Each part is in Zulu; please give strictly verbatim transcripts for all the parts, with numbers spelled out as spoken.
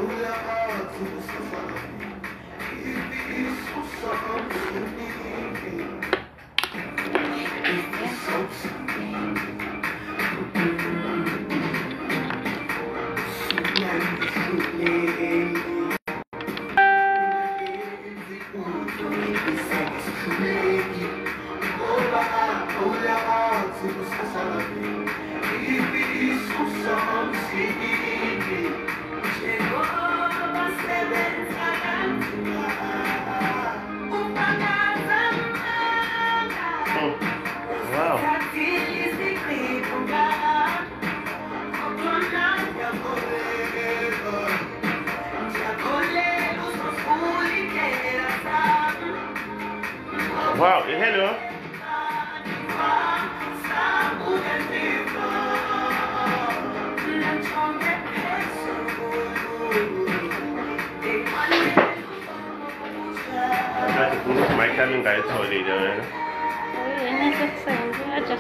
Wow, hello. I got to put my cabin guy told you, man. I just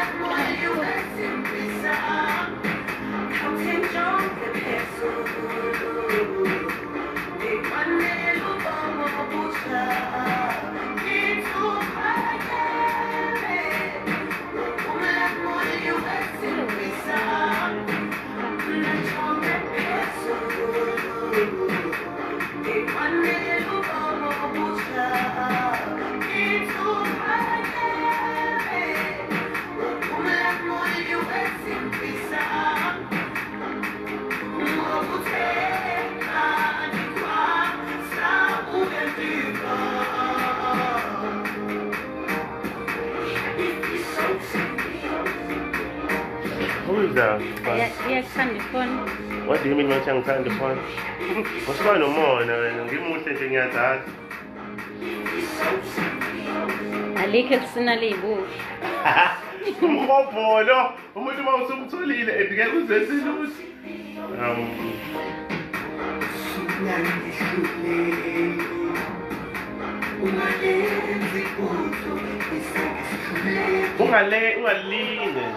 Who is that? Yes, on the phone. What do you mean when you're on the phone? What's going on? Give me something like that. I like it in a label. Umkhopolo, umuntu mawusumtholile edike kuzesilutho. Um Ungale ungaline.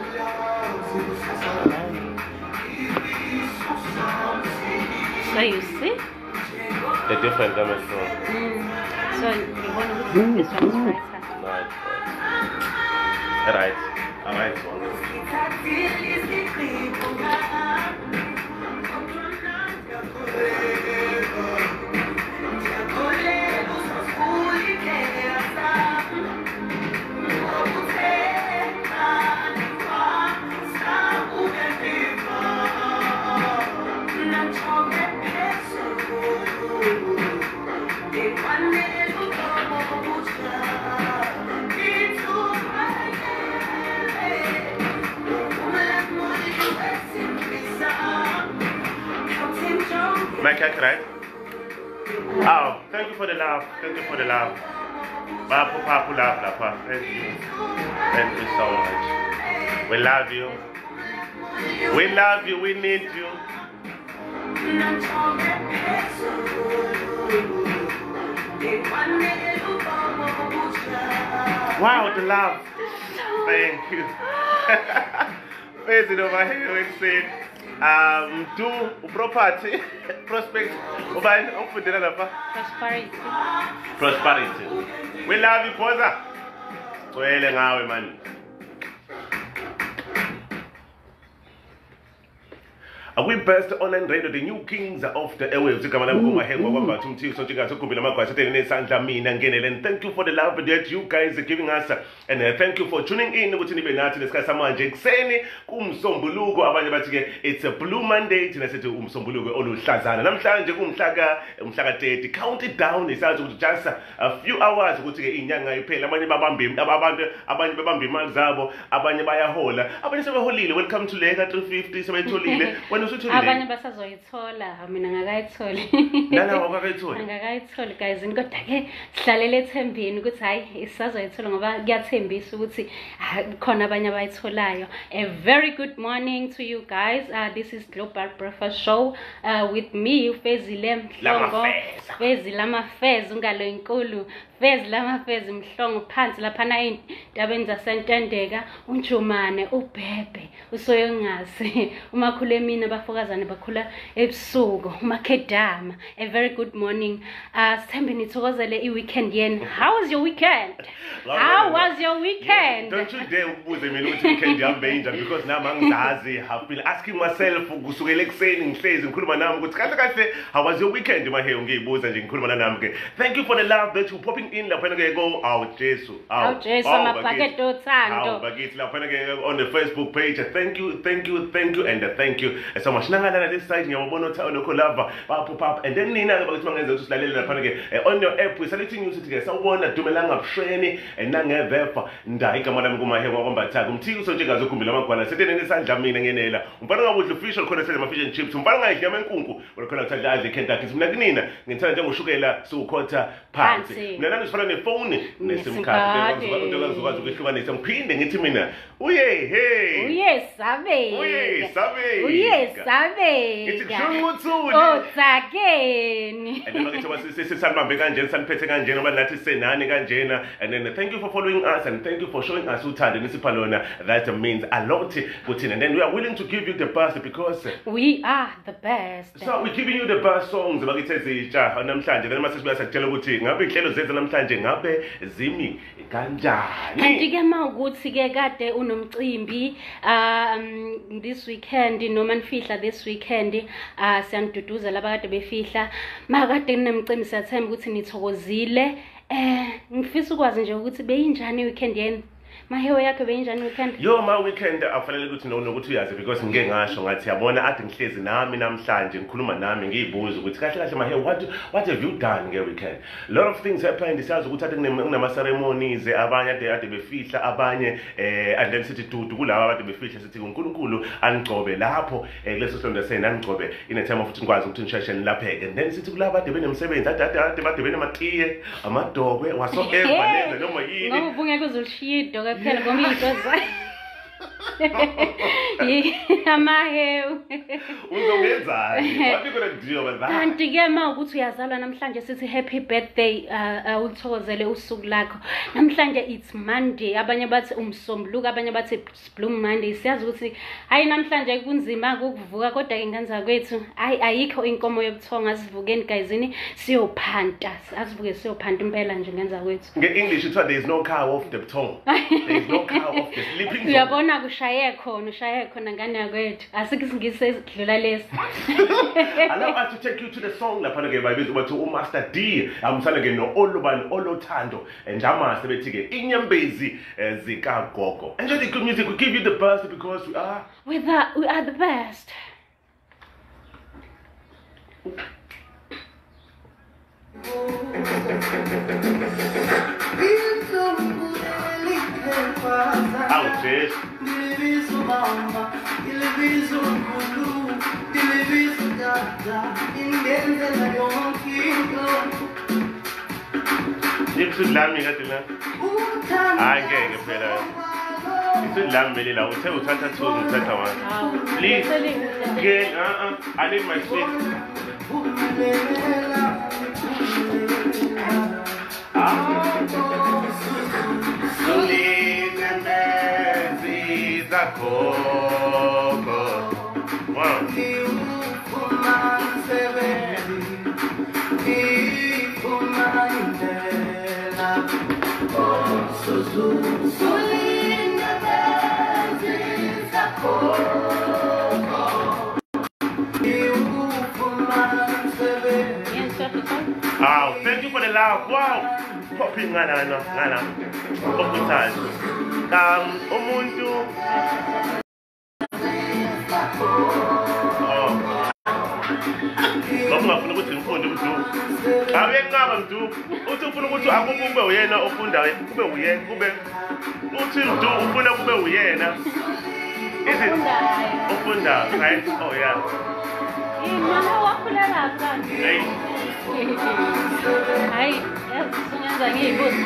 So you see? The different damage from. Mm. So you want to look this one's right. Right. Right. Alright. Mike, right? Oh, thank you for the love. Thank you for the love. Papa, Papa, love, Papa. Thank you. Thank you so much. We love you. We love you. We need you. Wow, the love. Thank you. Facing over here, we say. Um, do property, prospect, Prosperity. Prosperity. We love you, Posa. Well, now, man. We best online radio, the new kings of the airwaves. And thank you for the love that you guys are giving us. And uh, thank you for tuning in. It's a Blue Monday. Count it down. It's just a few hours. Welcome to Lega three fifty. Abanye basazoyithola mina ngakayitholi nana wakayithola ngakayitholi guys kodwa ke sihlalele ethembini ukuthi hayi isazoyithola ngoba kuyathembisa ukuthi khona abanye abayitholayo. A very good morning to you guys. Uh, this is Global Breakfast Show uh, with me Fezile Mhlongo. Fezile Amafezi ungalo inkulu. Fezile Amafezi Mhlongo phansi lapha na indabeni zasentendeka uNjumane uBhebhe usoyongazi umakhulu emini bafokazane bakhula ebusuku umakedama. A very good morning. Uh Sithembe nithokozele i-weekend yeni. How was your weekend? How was your weekend? Don't you dare ukubuze mina ukuthi weekend yami benjani because nami angizazi. I've been asking myself kusukela ekseni ngihlezi ngikhuluma nami ukuthi kahle kahle how was your weekend mahe ngiyibuza nje ngikhuluma nami ke. Thank you for the love that you popping in lapha ke go awu Jesu. Awu Jesu amabhakethi othando. Awu bakithi lapha ke on the Facebook page. Thank you, thank you, thank you and uh, thank you so much. Nangala this side ngiyabona uthi lokho lava ba pop up and then nina ke bakuthi mangenza ukuthi silalele lapha ke on your app we select news ukuthi ke sawubona dumelanga bushweni nangevepa nda igama lami kumahe ngokombatha kumthiki sonke ngazokhumbula amagwana setene nesandla mina ngenela umbana ngabudla official khona sele ma fish and chips umbana ngayidla emenkunku khona kuthanda adle Kentucky mina kunina ngithanda njengoshukela sukhotha phansi mina nami sifana nefone nesim card ngizokwazi ukuhlukanisa ngiphinde ngithi mina uye hey uye sabe uye sabe uye sabe ngithi kushukuthuli otsakeni and then bakithi basisibambe kanjena saniphethe kanjena ngoba nathi senani kanjena and then thank you for following us and thank you for showing us uthando nisiphalona. That means a lot kuthina and then we are willing to give you the best because we are the best. So we're giving you the best songs bakithi ezitsha namhlanje then mase sibuya sakutshela ukuthi ngabe inhlelo zethu namhlanje ngabe zimi kanjani. Kanti ke mawukuthi ke kade unomcimbi um this weekend noma nifihla this weekend uh siyanduduza labakade befihla makade ninemcimbi siyathemba ukuthi nithokozile eh ngifisa ukwazi nje ukuthi beyinjani weekend yeni. Mahewe yakhe beyinjani weekend? Yo ma weekend afanele ukuthi nokuthi uyazi because ngeke ngasho ngathi yabona ade ngihlezi nami namhlanje ngikhuluma nami ngiyibuza ukuthi kahle kahle mahewe what what have you done nge weekend? A lot of things happened siyazi ukuthi ade kunama ceremonies abanye ade ade befihla abanye eh and then sithi dudu kulabo ade befihla sithi uNkulunkulu angcobe lapho kuleso sonto sena angcobe in a time of ukuthi ngikwazi ukuthi nisheshe nilapheke and then sithi kulabo ade benemsebenzi ade ade ade benematiye amadokwe whatsoever lenza noma yini ngoba ubungeke uzolishiya idoka phela ngoba into zayo amahewu uzongenzani what you gonna do about that? Kanti ke mawukuthi uyazalwa namhlanje sithi happy birthday uh uthokozele usuku lakho namhlanje it's Monday abanye bathi umsombuluko abanye bathi Blue Monday siyazi ukuthi hayi namhlanje kunzima ukuvuka kodwa ke ngenza kwethu hayi ayikho inkomo yobuthonga sivukeni guyisini siyophanta asivuke siyophanta impela nje ngenza kwethu nge English it's there is no cow off the tongue there is no cow off the sleeping zone. Uyabona kushaye khona ushaye khona ngane yakwethu asikisingise sidlula lesi. Allow us to take you to the song lapha ke bayibiza ukuthi uMaster D amsana ke no Olubani Olothando njamase bethi ke inyembezi zika gogo. Enjoy the good music, we give you the best because we are we the we are the best. Out, Jess. Isudlami kade la. Hayi ngeke phela. Isudlami vele la uthe uthatha two uthatha one. Please. Again, uh-uh. I need my sweet. Wow. Oh, thank you for the love. Wow. Popping ngana no ngana. Okuthanda. Um umuntu Oh. Ngomafuna ukuthi ngifunde umdu. Abencaba mdu. Uthi ufuna ukuthi akube kube uyena ofundayo, kube uyena, kube uthi mdu ufuna kube uyena. Is it ufunda, right? Oh yeah. Mama wakhula lapha. Hey. Hayi, yasunyaza ngiyibuza.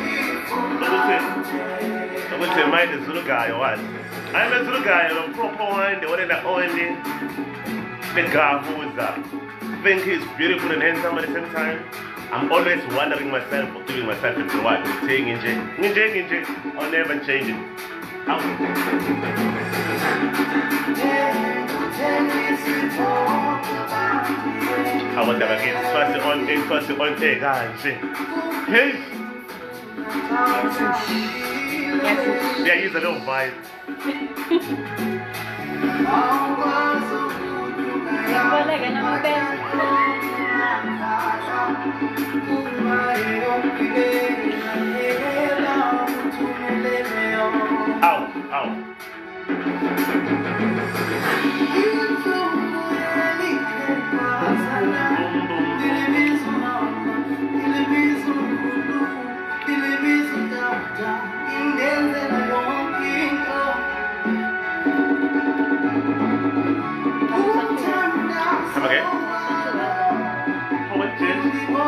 Ukuthi ukuthi mind is Zulu guy or what? I'm a Zulu guy, I'm a proper one, the one that only the guy who is that think he's beautiful and handsome at the same time. I'm always wondering myself or giving myself into what I'm saying in J. In J, in J, I'll never change it. How about that again? First on air, first on air, guys. Hey! Yeah, use a little vibe. Ow, ow. Come again? What is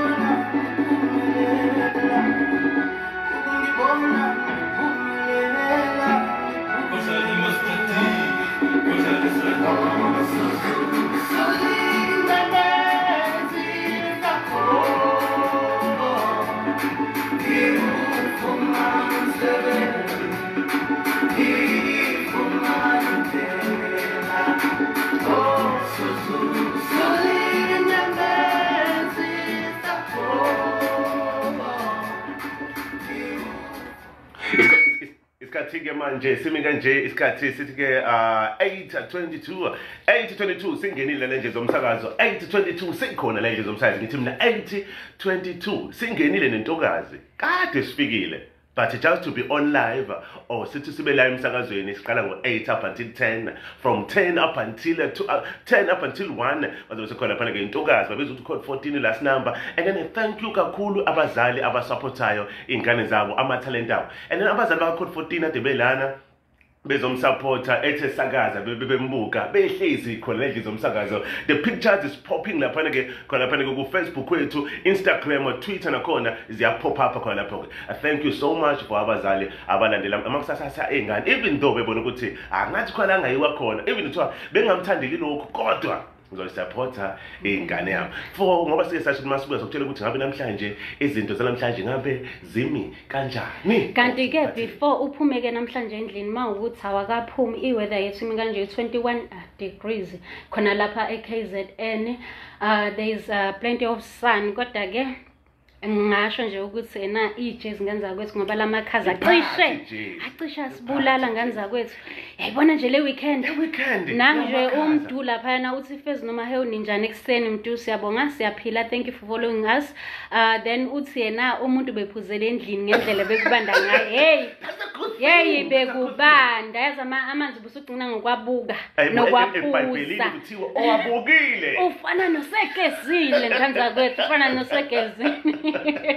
isikhathi-ke manje simi kanje isikhathi sithi-ke uh, eight twenty-two eight twenty-two singenile le nje zomsakazo eight twenty-two sikhona le nje zomsakazo ngithi mina eight twenty-two singenile nentokazi kade sifikile but just to be on live or sithi sibe la emsakazweni siqala ngo eight up until ten from ten up until two, uh, ten up until one bazobe sikhona phana ke intokazi babizwa ukuthi code fourteen last number and then thank you kakhulu abazali abasupportayo ingane zabo ama-talent abo and then abazali baka code fourteen ade belana bezomsupporta ethe sakaza bebembuka behlezi khona lendlu zomsakazo the pictures is popping lapha ke khona lapha ke ku Facebook kwethu Instagram Twitter nakhona ziya pop up khona lapha ke thank you so much for abazali abalandela amakusasa engane even though bebona ukuthi angathi khona angayiwa khona even though bengamthandeli lokho kodwa ngizosupporta ingane yami for ngoba sike sathi masibuya sokutshela ukuthi ngabe namhlanje izinto zalamhlanje ngabe zimi kanjani kanti ke before uphume ke namhlanje endlini mawukuthi awakaphumi iweather yethu imi kanje twenty-one degrees khona lapha e K Z N uh, there is uh, plenty of sun kodwa ke ngisho nje ukuthi ena ijezi ngenza kwethu ngoba lamakhaza acishe acisha sibulala ngenza kwethu yayibona nje le weekend le weekend nanje umdu lapha yana uthi Fez noma he uninjani ekseni mntu siyabonga siyaphila thank you for following us uh, then uthi yena umuntu bephuzele endlini ngendlela bekubanda ngayo hey hey bekubanda yazi amanzi busugcina ngokwabuka nokwaphuza kuthiwa owabukile ufana nosekezile ngenza kwethu ufana nosekezile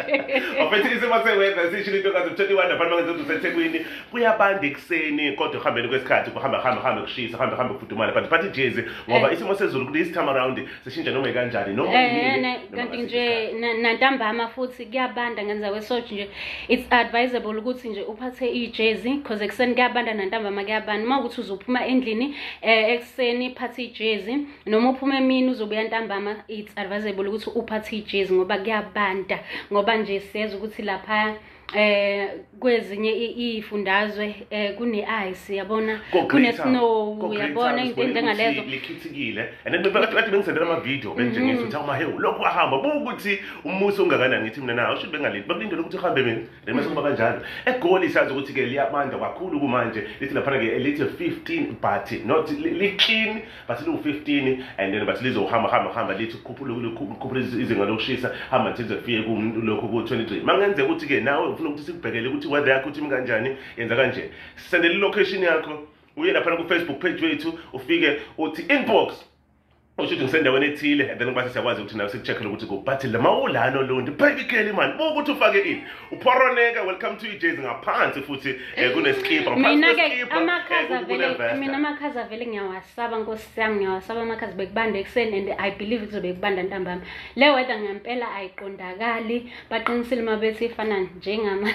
Ofethi semaseweza sishilo into kazi twenty-one lapha mangaze useThekwini kuyabanda ekseni kodwa uhambeni kwesikhathi kuhamba hamba hamba kushisa hamba hamba kufudumala but but ijezi ngoba isimo sezulu this time around sishintsha noma kanjani noma eh kanti nje nantambama futhi kuyabanda ngenza kwesoji nje it's advisable ukuthi nje uphathe ijezi because ekseni kuyabanda nantambama kuyabanda mawukuthi uzophuma endlini ekseni phathe ijezi noma uphuma emini uzobuya ntambama it's advisable ukuthi uphathe ijezi ngoba kuyabanda ngoba nje siyeza ukuthi lapha eh kwezinye izifundazwe eh kune ice yabona kune snow yabona into engalezo likhithikile and then bathi bengisendela ama video benje ngithi uthi uma he lokho ahamba ukuthi umuso ungakanani ngithi mina nawe usho bengalindi bakulindele ukuthi uhambe mina then mase kuba kanjalo egoli sazi ukuthi ke liyabanda kakhulu kumanje lithi lapha ke lithi fifteen but not li clean but li fifteen and then but lizohamba hamba hamba lithi khuphula khuphula izinga lokushisa hamba nje zifike ku lokho ku twenty-three mangenze ukuthi ke nawe ufuna ukuthi sikubhekele ukuthi weather yakho uthi kanjani yenza kanje sendele location yakho uye lapha ku Facebook page wethu ufike uthi inbox usho ukuthi ngisendaweni ethile and then ngibase siyakwazi ukuthi nawe sikucheckele ukuthi ku but la mawulano londi bhekikele man ukuthi ufake ini uphoroneka welcome to ijezi ngaphansi futhi kuneskipper mina ke amakhaza vele mina amakhaza vele ngiyawasaba nkosi yami ngiyawasaba amakhaza bekubanda ekseni and I believe kuzobe kubanda ntambama le weather ngempela ayiqondakali baqinisile mabethi ifana njengama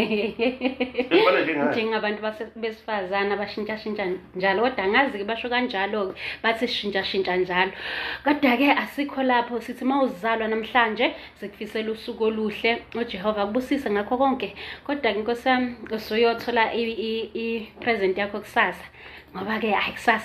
njengabantu besifazana bashintsha shintsha njalo kodwa ngazi ke basho kanjalo bathi shintsha shintsha njalo kodwa ke asikho lapho sithi mawuzalwa namhlanje sikufisela usuku oluhle uJehova kubusise ngakho konke kodwa inkosi yami usuyothola i present yakho kusasa ngoba ke ayi kusasa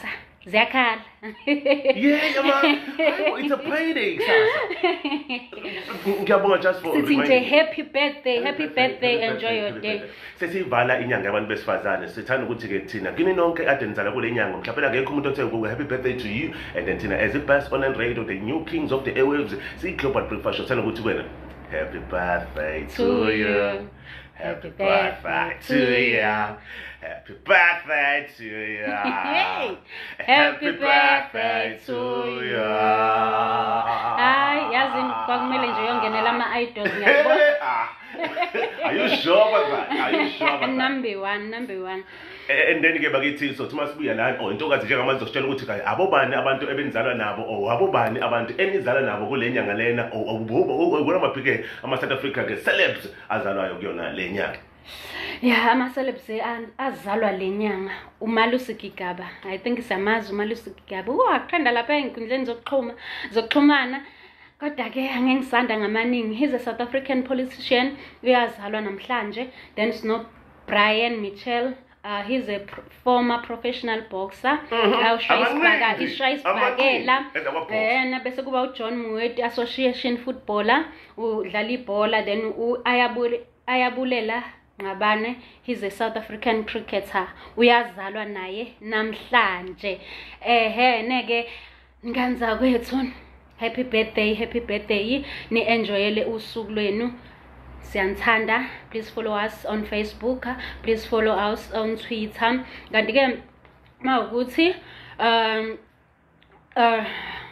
Ziyakhala. Yeah, man. It's a payday, kusasa. Ngiyabonga just for Sithi nje happy birthday, happy birthday, enjoy your day. Sesivala inyanga yabantu besifazane. Sithanda ukuthi ke thina kini nonke ade nizala kule nyanga mhlawumbe akekho umuntu othe kuwe happy birthday to you, and then thina as a best on and radio, the new kings of the airwaves, si Global Breakfast Show thanda ukuthi wena happy birthday to you. Happy birthday to you. Happy birthday to you. Happy birthday to you. Hayi yazi kwakumele nje uyongenela ama idols ngiyabona. Are you sure about that? Are you sure about that? Number one, number one. And then ke bakithi so thuma sibuya la oh intokazi njengamanje zositshela ukuthi kai abobani abantu ebenizalwa nabo oh abobani abantu enizalwa nabo kule nyanga lena oh ukona maphike ama South Africa ke celebs azalwayo kuyona le nyanga. Yeah, ama celebs azalwa lenyanga. Umalusi Gigaba. I think isamazi uMalusi Gigaba. Uyakuthanda lapha enkundleni zokuxhuma, zokuxhumana. Kodwa ke angengisanda ngamaningi. He's a South African politician. Uyazalwa namhlanje. Then sino Brian Mitchell. Uh, he's a pro former professional boxer. Awushayisibhaka, ishayisibhakela. Eh bese kuba uJohn Muweti Association footballer. Udlala ibhola then uyabule ayabulela ngabane. He's a South African cricketer. Uyazalwa naye namhlanje. Ehe neke nganza kwethu. Happy birthday, happy birthday. Ni enjoyele usuku lwenu. Siyanthanda. Please follow us on Facebook. Please follow us on Twitter. Kanti ke mawukuthi um uh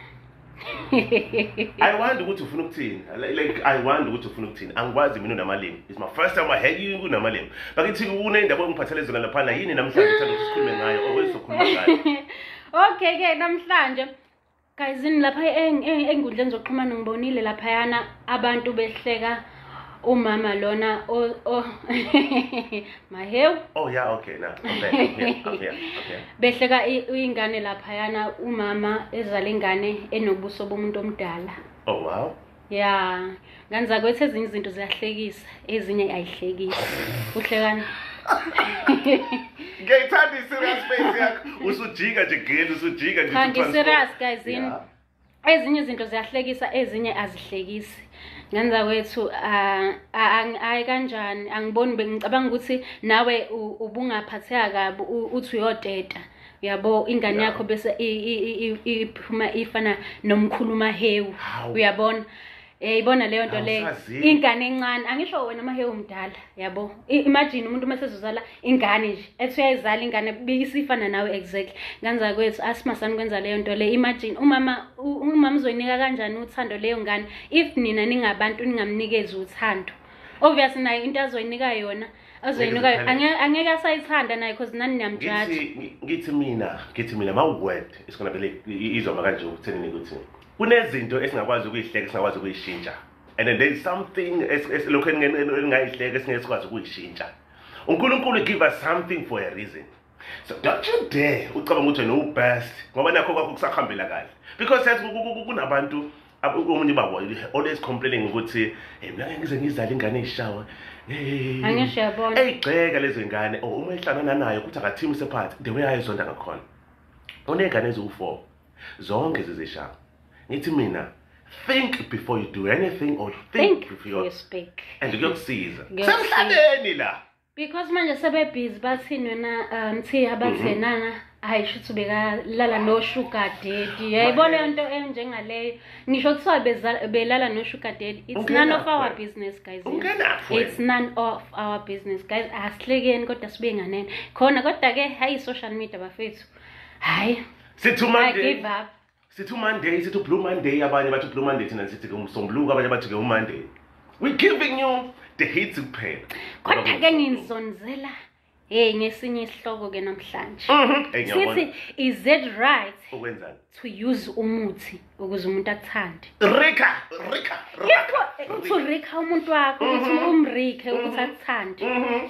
I want ukuthi ufuna ukuthini like I want ukuthi ufuna ukuthini angikwazi mina unamalimi. It's my first time I heard you unamalimi. Bakithi unendaba engiphathele zona lapha yini namhlanje uthanda ukukhuluma ngayo owesokhuluma ngayo. Okay ke namhlanje guys in lapha engudleni zokuxhumana ngibonile lapha yana abantu behleka umama lona o o Mahew. Oh yeah, okay now. Okay. Okay. Okay. Okay. Behleka ingane lapha yana umama ezala ingane enobuso bomuntu omdala. Oh wow. Yeah. Nganza kwethu ezinye izinto ziyahlekisa, ezinye ayihlekisi. Uhlekani? Ngiyithanda serious face yakho. Usujika nje geli, usujika nje. Kanti serious guys in. Ezinye izinto ziyahlekisa, ezinye azihlekisi. Ngenza kwethu ayi kanjani angiboni bengicabanga ukuthi nawe ubungaphatheka kabi uthi uyoteta uyabo ingane yakho bese iphuma ifana nomkhuluma hewu uyabona eh ibona leyo nto le ingane encane angisho wena mahewu umdala yabo imagine umuntu mesezozala ingane nje ethi uyayizala ingane bisifana nawe exactly nganza kwethu asimasani kwenza leyo nto le imagine umama umama uzoyinika kanjani uthando leyo ngane if nina ningabantu ningamnikezi uthando obviously nayo into azoyinika yona azoyinika angeke asayithanda nayo because nani niyamjudge ngithi mina ngithi mina ma word is gonna be izoma kanje ukutheni ukuthi kunezinto esingakwazi ukuyihleka esingakwazi ukuyishintsha and then there is something esilokho engayihleka esingesikwazi ukuyishintsha uNkulunkulu give us something for a reason so don't you dare ucabanga ukuthi no best ngoba nakho kwakho kusakhambela kahle because says kunabantu omunye babo always complaining ukuthi hey mina ngeke ngize ngizale ingane eshawa hey angishiyabona eyigceka lezo ingane oh uma ehlangana nayo ukuthi akathimi sephathi the way ayizonda ngakhona onengane eziwu four zonke zizeshawa nithi mina think before you do anything or think, think before you speak and kuyokusiza semhlaleni la because manje sebe busy bathini wena mthi abathenana ayisho ukuthi beka lala no sugar daddy yayibona into enjengaleyo ngisho kuthiwa belala no sugar daddy it's none of our business guys it's none of our business guys asihlekeni kodwa sibe nganene khona kodwa ke hayi social media bafethu hayi sithuma nje give up Sithi Monday, sithi Blue Monday, abanye bathi Blue Monday thina sithi ke uMsombuluko abanye bathi ke uMonday. We giving you the hits kuphela. Kodwa ke nginizonzela hey ngesinye isihloko ke namhlanje. Sithi is it right ukwenzani to use umuthi ukuze umuntu akuthande? Rika, Rika, Rika. To Rika umuntu wakho ukuthi umrike ukuthi akuthande.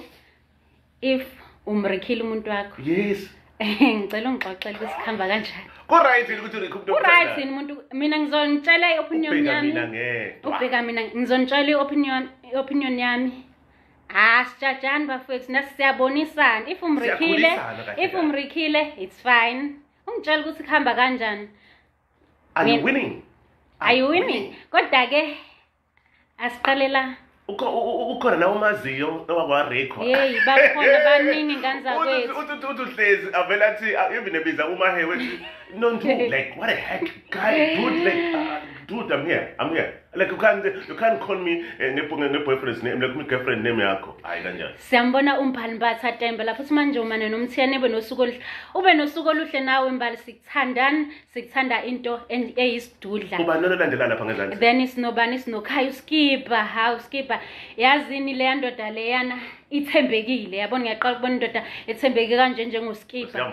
If umrikile umuntu wakho. Yes. Ngicela ungixoxele ukuthi khamba kanjani. Ko right ukuthi uRick umuntu Ko right umuntu mina ngizonitshela iopinion yami. Ubheka mina ngedwa. Ubheka mina ngizonitshela iopinion iopinion yami. Ah sijajani bafethu nasisiyabonisana if umrikile if umrikile it's fine. ungitshela ukuthi kuhamba kanjani. Are you winning? Are you winning? Kodwa ke asiqalela ukhona nawe umaziyo owakwa record. Hey, bakhona baningi ngane zakwethu. Uthi uthi uhlezi avela athi even ebiza uma he wethi no dude, like what the heck guy dude like uh, dude I'm here I'm here like you can't you can't call me nepunge ne boyfriend's name like my girlfriend name yakho hayi kanjani. Siyambona uMphani Mbatha Tembe lapho simanje umane nomthiyane ebe nosuku oluhle ube nosuku oluhle nawe Mbali sikuthandani sikuthanda into eyisidudla. Kuba nona landela lapha ngezansi. Then isinobani isinokhaya uskipa ha uskipa yazini le ndoda leyana ithembekile yabona ngiyaqala ukubona indoda ethembeke kanje njengoskipa.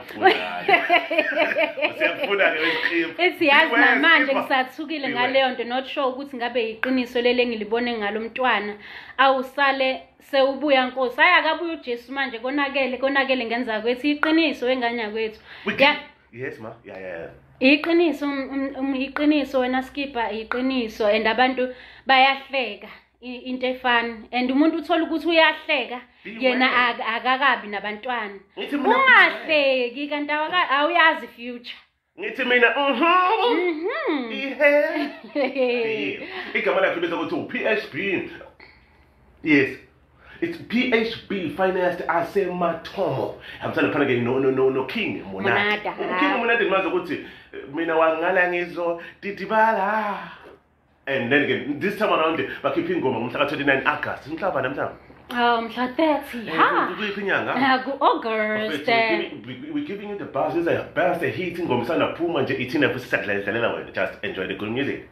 Siyafuna ke uskipa. Ethi yazi namanje ngisathukile ngaleyo nto not sure ukuthi ngabe iqiniso lele ngilibone ngalomntwana awusale sewubuya Nkosi ayakabuya uJesu manje konakele konakele ngenza kwethu iqiniso wenganya kwethu. Yes ma yeah yeah. Iqiniso iqiniso wena skipa iqiniso and abantu bayahleka into efana and umuntu uthola ukuthi uyahleka yena akakabi nabantwana ungahleki kanti awuyazi future. Ngithi mina mhm ihe igama lakho bese kuthi P H B. Yes, it's P H B financed asemathomo. I'm telling you again no no no no King Monada. King Monada ngimazi ukuthi mina wangala ngizo didibala. And then again this time around bakhipha ingoma ngomhla twenty-nine August. Mhlaba namhlanje. Oh, mhla thirty. Ha. Kuyinyanga. Ku August. We're giving you the buzz. This is a buzz the hit ingoma isana phuma nje ithina futhi sadlalela wena. Just enjoy the good music.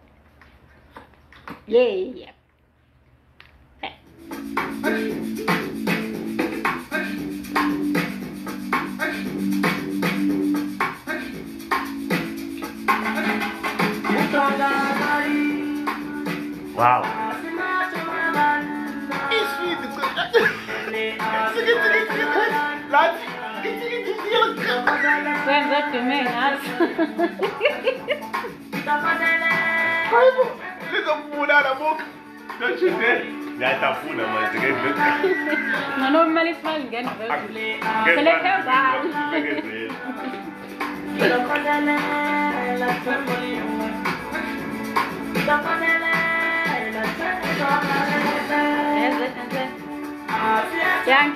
Yeah, yeah. Wow. When that to me, us. Don't you dare. Ngiyatafuna manje ke ngeke. No normally smile ngene vele. Selekhe ba. Yang.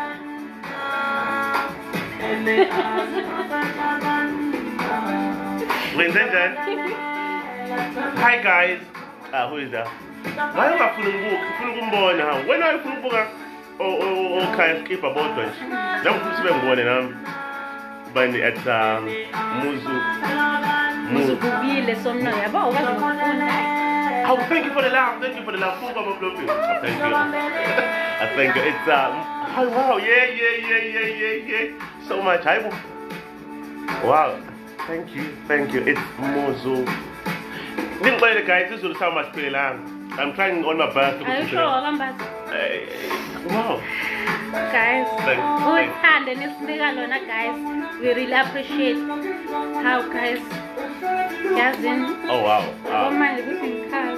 Hi guys. Ah, who is that? Why am I feeling good? Feeling good now. When are you feeling good? Oh, oh, oh, can skip about it. Now I'm feeling good now. But it's um, Muzu. Muzu bubile somna yaba okazofunda. Oh, thank you for the laugh. Thank you for the laugh. Thank you. Thank you. I thank you. It's um. Oh, wow. Yeah, yeah, yeah, yeah, yeah, yeah. So much. Hi. Wow. Thank you. Thank you. It's Muzu. Didn't play the guys. This will sound much pretty long. I'm trying on my best to Are you sure? I'm bad. Hey, wow. Guys, Thank who is handing this nigga guys? We really appreciate how guys guys in. Oh wow. Oh my, we can call.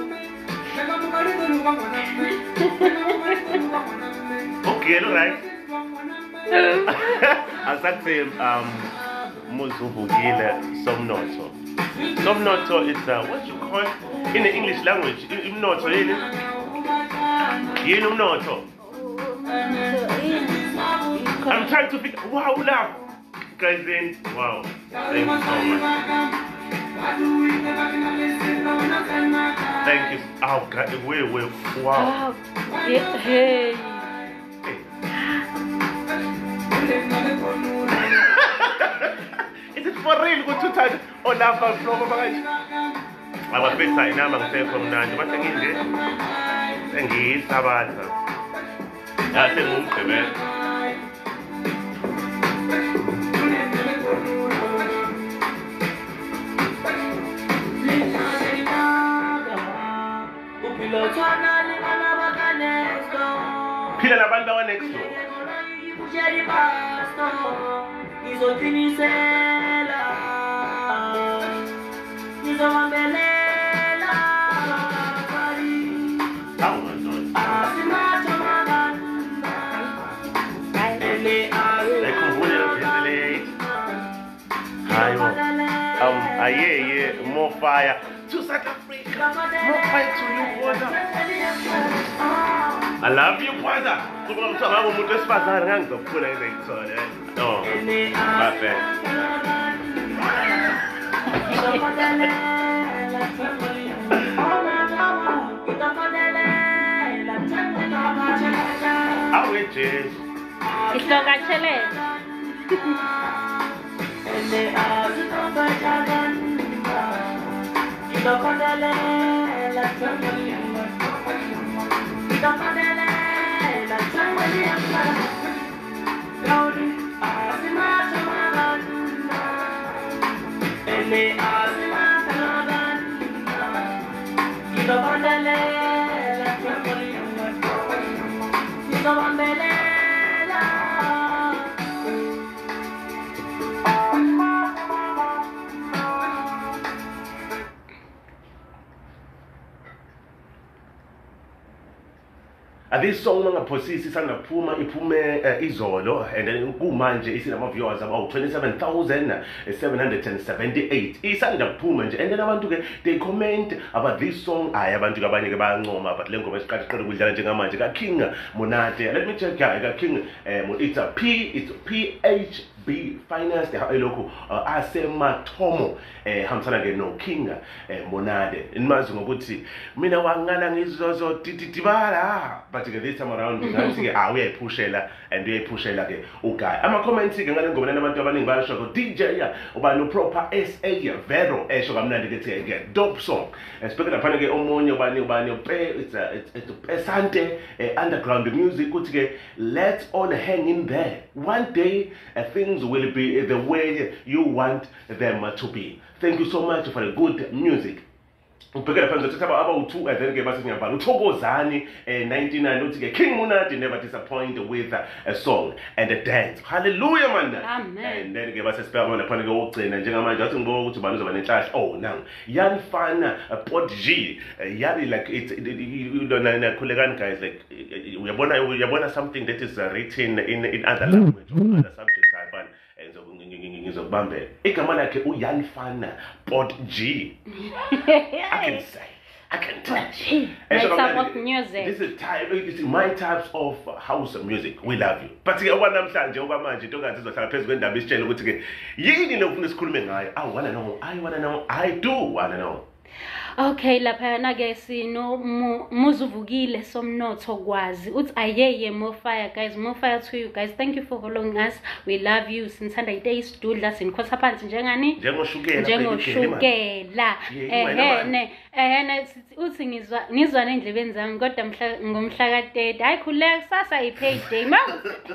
Okay, all right. As I say, um, Muzubugile Somnoto. Somnoto is uh, what you call in the English language. Imnoto, you know, Noto. I'm trying to figure. Wow, laugh, guys. Then, wow, thank you so much. Thank you. Oh, God, wait, wait, wow. Yeah, hey. Is it for real? Go two times. Oh, laugh and flow, guys. I'm a bit tired now. I'm saying from now. But thank you, thank you, Sabata. That's a move, man. Pila la banda wa next door. Hi. fire to South Africa. More fire to you, brother. I love you, brother. No, my bad. How it is? It's not actually. This song mangaphosisi sangaphuma iphume izolo and then kumanje isinama viewers about twenty-seven thousand seven hundred seventy-eight isangaphuma nje and then abantu ke they comment about this song ayi abantu ke abanye ke bayancoma but lengoma esiqala iqala ukudlala njengamanje ka King Monate. Let me check ka King it's a P it's P H B Finance elokhu asemathomo hamsana ke no King Monate nimazi ngokuthi mina wangana ngizozo titibala but this time around ngathi ke ah uyayiphushela and uyayiphushela ke uguy ama comments ke ngale ngoma nabantu abaningi bayasho ko D J ya uba no proper S A Vero esho kamnandi ke ke dope song especially lapha ke omunye ubani ubani it's a it's a pesante underground music kuthi ke let's all hang in there one day uh, things will be the way you want them to be. Thank you so much for the good music. Ubhekela phansi thatha aba two and then ke base ngiyabhala uThokozani ninety-nine uthi ke King Monate never disappoint with a song and a dance. Hallelujah man. Amen. And then ke base spell mana phana ke ukugcina njengamanje athi ngiboka ukuthi bani uzoba nenhlahle. Oh now Yan Fana Pod G yali like it's you don't know khulekani guys like uyabona uyabona something that is written in in other language or other subjects I find ngizokubambela igama lakhe uYan Fana Pod G. I can say, I can touch. Make some of music. This is type, this is my types of house music. We love you. But ke namhlanje okwamanje ntokazi izohlala phezulu kwendaba isitshela ukuthi ke yini lokufuna isikhulume ngayo. I wanna know, I wanna know, I do wanna know. Okay, lapha na ke sino muzuvukile somnotho kwazi uthi ayeye more fire guys, more fire to you guys. Thank you for following us. We love you. Sinthanda ite isidudla sinikhosa phansi njengani? Njengoshukela. Njengoshukela. Ehene, ehene uthi ngizwa ngizwa nendlebeni zami kodwa mhla ngomhla ka thirty. Hayi khuleka kusasa i-payday ma.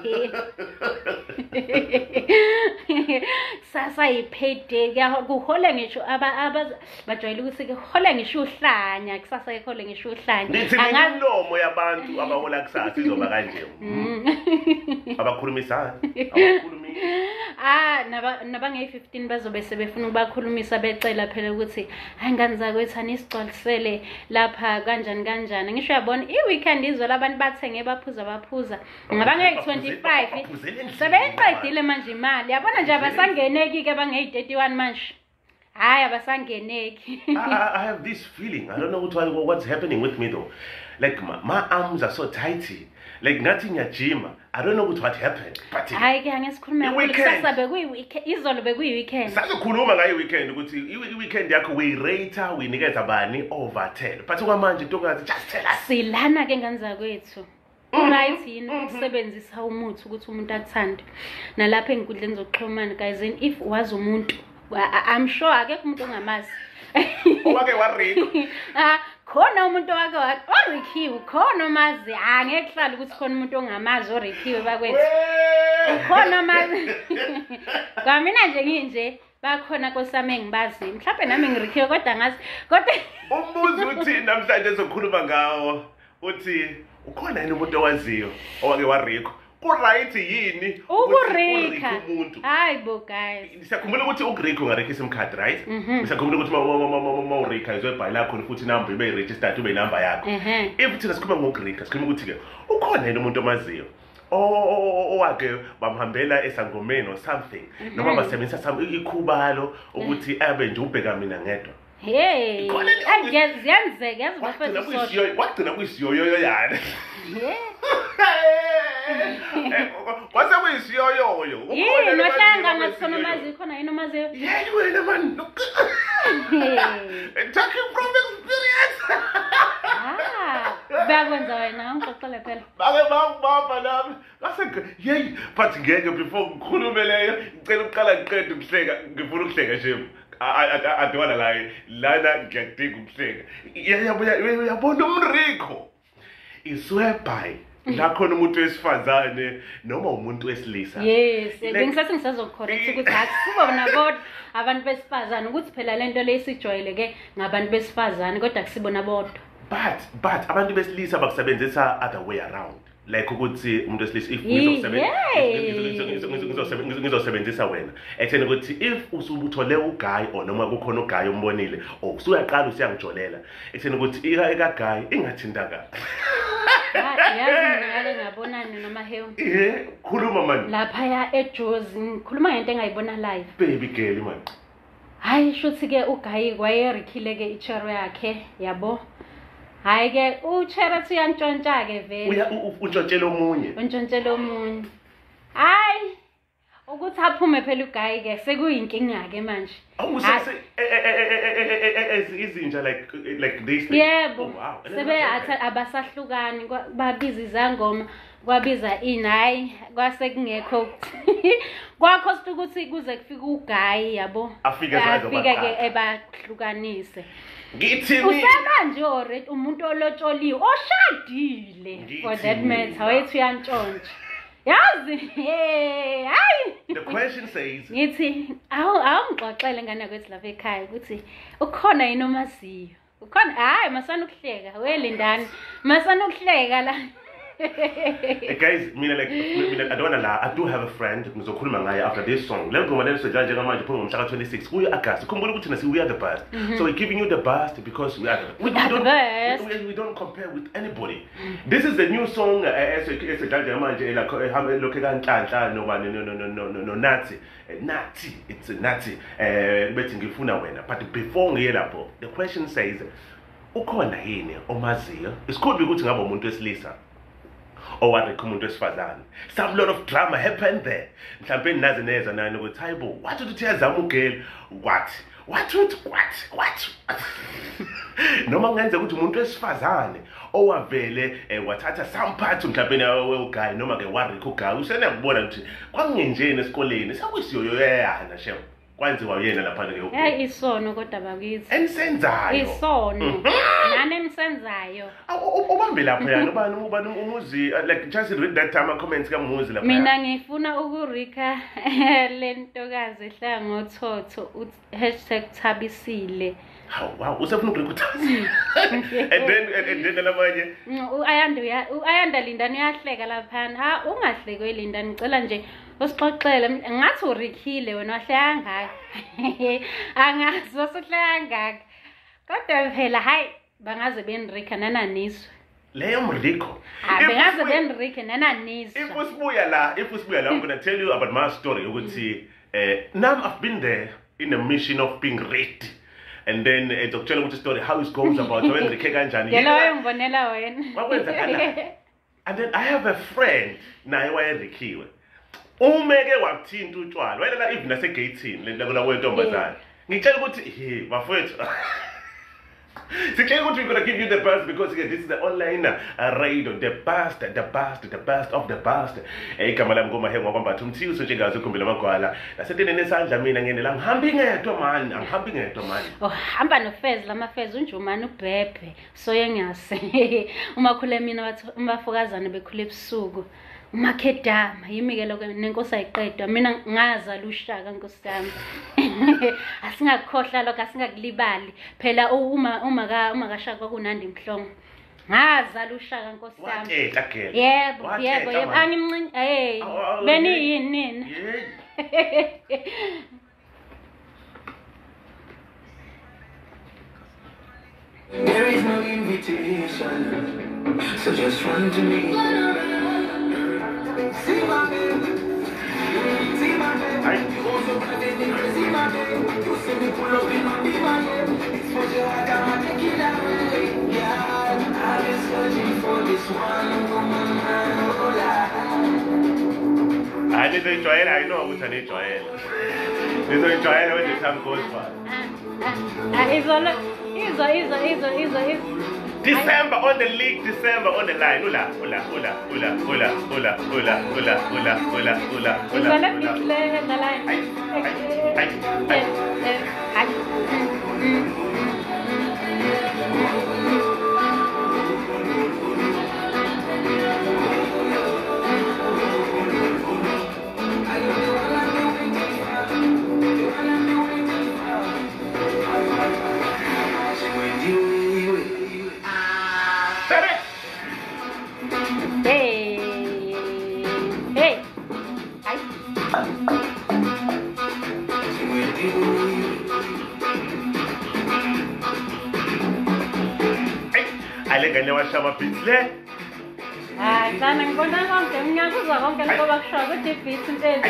Sasa i-payday kuhole ngisho aba aba bajwayele ukuthi ke hole ngisho uhlanya kusasa ekhole ngisho uhlanya angalomo yabantu abahola kusasa izoba kanje abakhulumisana abakhulumi ah nabange fifteen bazobe sebefuna ukubakhulumisa becela phela ukuthi hayi ngani zakwethana isigcwalisele lapha kanjani kanjani ngisho yabona i-weekend izwe labantu bathenge baphuza baphuza ngabange twenty-five sebeyiqedile manje imali yabona nje abasangeneki ke bange thirty-one manje. I have I have this feeling. I don't know what, what's happening with me though. Like my, my arms are so tighty. Like nothing at gym. I don't know what, what happened. But I can the weekend. Izolo bekuyi weekend. Sazokhuluma ngayo weekend ukuthi i weekend yakho we rate we nikeza bani over ten. But okwamanje ntokazi just tell us. Silana ke nganza kwethu. Right yini ukusebenzisa umuthi ukuthi umuntu akuthande. Nalapha enkundleni zokuxhumana guys and if wazi umuntu I'm sure akekho umuntu ongamazi. Owake waRico. Ah, khona umuntu wake waRico, khona omazi. Angeke hlala ukuthi khona umuntu ongamazi oRico bakwethu. Khona omazi. Kamina nje nginje bakhona kosame engibazi. Mhlawumbe nami ngirico kodwa ngazi. Kodwa umbuzo uthi namhlanje sokhuluma ngawo. Uthi ukhona yini umuntu owaziyo owake waRico? Ku-right yini ukurika hayi bo guys nisakhumbula ukuthi uGrico ngarekha sim card right nisakhumbula ukuthi ma urika izobhala khona futhi number ibe registered ube number yakho if thina sikhuluma ngoGrico sikhuluma ukuthi ke ukhona yini umuntu omaziyo owake bamhambela esangomeni or something noma basebenzisa ikhubalo ukuthi abe nje ubheka mina ngedwa Hey, ziyenzeka yazi Wagcina bafethu kuyisiyo, wagcina kuyisiyoyoyo yani. Wase kuyisiyoyoyo. Yini nohlanga ngathi khona mazi khona yini mazi. Yeah, wena man. Talking from experience. Ah, bayakwenza wena ngixoxele phela. Bake bangibamba nami. Ngase hey, but ngeke before ngikhulume leyo, ngicela uqala ngiqede ukuhleka, ngifuna ukuhleka nje. I I I don't wanna lie. Lana ngiyadinga ukuhleka. Yabuya uyabona umrikho. Iswebhay. La khona umuntu wesifazane noma umuntu wesilisa. Yes, bengisathi ngisazocorrect ukuthi akusibona kodwa abantu besifazane ukuthi phela lento lesijwayeleke ngabantu besifazane kodwa akusibona bodwa. But but abantu besilisa bakusebenzisa other way around. Like ukuthi umuntu wesilisa if ngizosebenzisa wena. Ekutheni ukuthi if usubuthole uguy or noma kukhona uguy ombonile or usuyaqala usiyangijolela. Ekutheni ukuthi ika eka guy ingathinta kahle. Yazi ngake ngabonana namahewu. Eh, khuluma man. Lapha ya eJozi ngikhuluma ngento engayibona live. Baby girl man. Hayi shuthi ke ugayi kwayerikhile ke ichero yakhe yabo. Hayi ke uchero uyantshontsha ke vele. Uya untshontshelwe omunye. Untshontshelwe omunye. Hayi ukuthi aphume phela ugayi ke sekuyinkinga ke manje. Awusase izinja like like this. Yebo. Sebe abasahlukani babiza izangoma kwabiza inayi kwase kungekho kwakho ukuthi kuze kufike ugayi yabo. Afike ke ebahlukanise. Ngithi Usekanje already umuntu olotsholiwe oshadile for that matter wethu uyantshontsha. Yazi hey hayi the question says ngithi awu awungixoxele ngane kwethu lapha ekhaya ukuthi ukhona yini omaziyo ukhona hayi masana ukuhleka welindani masana ukuhleka la. Hey guys, mina like mina I don't wanna lie, I do have a friend ngizokhuluma ngaye after this song. Le ngoma leso nje njengamanje phuma ngomhla ka twenty-six kuyo August. Khumbula ukuthi nasi we are the best. So we're giving you the best because we are the we, we are the best. We, we, we don't compare with anybody. This is the new song as esejanje manje la ehamba lokho kanhlanhla noma no no no no no Nazi. Nazi, it's a Nazi. Eh bethi ngifuna wena. But before ngiye lapho, the question says ukhona yini omaziyo? It could be ukuthi ngaba umuntu wesilisa. Or what umuntu wesifazane. Some lot of drama happened there. Mhlambe nazi neza nani ukuthi hayibo, what uthi uyazama ugel? What? What what what? What? Noma ngenze ukuthi umuntu wesifazane owavele wathatha some part mhlambe nawe uguy noma ke warikho uguy usena kubona ukuthi kwangenjeni esikoleni sakuyisiyo yana shem. Kwanziwa uyena lapha ke uguy. Hey isono kodwa bakithi. Enisenzayo. Isono. Nani emsenzayo. Ubambe lapha yana ubani ubani umuzi like just read that time comments kamuzi lapha. Mina ngifuna ukurika lentokazi ehlanga ngothotho hashtag thabisile. How wow usefuna ukurikuthazi. And then and then lamanye. Ayanda ayanda Lindani uyahleka lapha. Ha ungahlekwe Lindani ngicela nje usixoxele ngathi urikhile wena wahleka ngaka. Angazi wasuhleka ngaka. Kodwa phela hayi bangaze benrika nananiswe. Leyo mriko. Bangaze benrika nananiswe. If usibuya la, if usibuya la I'm going to tell you about my story ukuthi eh now I've been there in a mission of being raped. And then uh, to tell you the story how it goes about when rike kanjani. Yelo ngibonela wena. Wakwenzakala. And then I have a friend naye wayerikiwe. Umeke wakuthinta utshwala. Wayela even nase gateini lento kula kwentombazana. Ngitshela ukuthi hey bafowethu. We're going to give you the best because again, this is the online uh, radio, the best, the best, the best of the best. Eh kamala ngoma he ngoba mbathu umthiso nje ngazo kumbela magwala. Nasetene nesandla mina ngene la ngihambi ngedwa man, angihambi ngedwa man. Oh hamba noFez lama Fez unjumani ubhebhe. So yengase. Uma khule mina umafokazana bekhule ebusuku. Umakhedama yimikelo nenkosi ayiqedwa mina ngazala ushaka nkosi yami. Asingakhohla lokho asingakulibali phela uma uma ka uma kashaka kunandi imhlongo. Ngazala ushaka nkosi yami. Yebo yebo yebo angimncane hey beni yini nina. There is no invitation, so just run to me. See my baby, see my baby, see my baby. You see me pull up in on the man. Expose your heart, I'ma take it away. Yeah, I've been searching for this one woman, man. Oh, I need to enjoy it. I know what I need to enjoy it. Need to enjoy it when the time goes by. Ah, it's all, it's all, it's all, it's all, it's all. December on the league, December on the line. Ula, ula, ula, ula, ula, ula, ula, ula, ula, ula, ula, It's all up, it's the line. Ay, ay, ay, ay. Hey, hey, ay. Ale ngane washama bitsle. Ah, sana ngibona konke ngiyakuzwa konke lokho bakusho ukuthi beat intezi.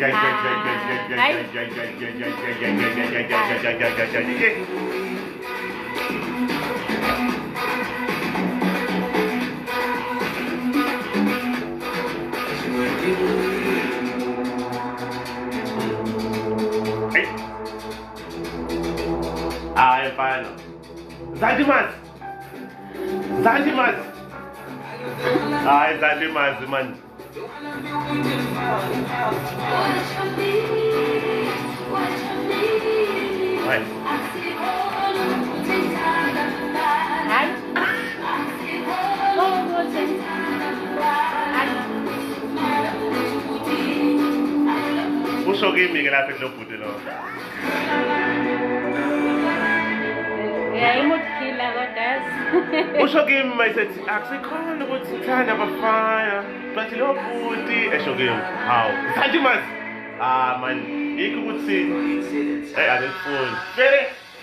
Ay, pana. Zandimas. Zandimas. Ay, Zandimas, man. Ay. Ay. Usho kimi ke lapha kulobhuti lo. Yeah, imutkila godas. Usho kimi mayisethi akusikhona ukuthi thanda abafaya. But lo bhuti esho kimi. Haw. Zandimas. Ah man, yikho ukuthi hey akufuni. Vele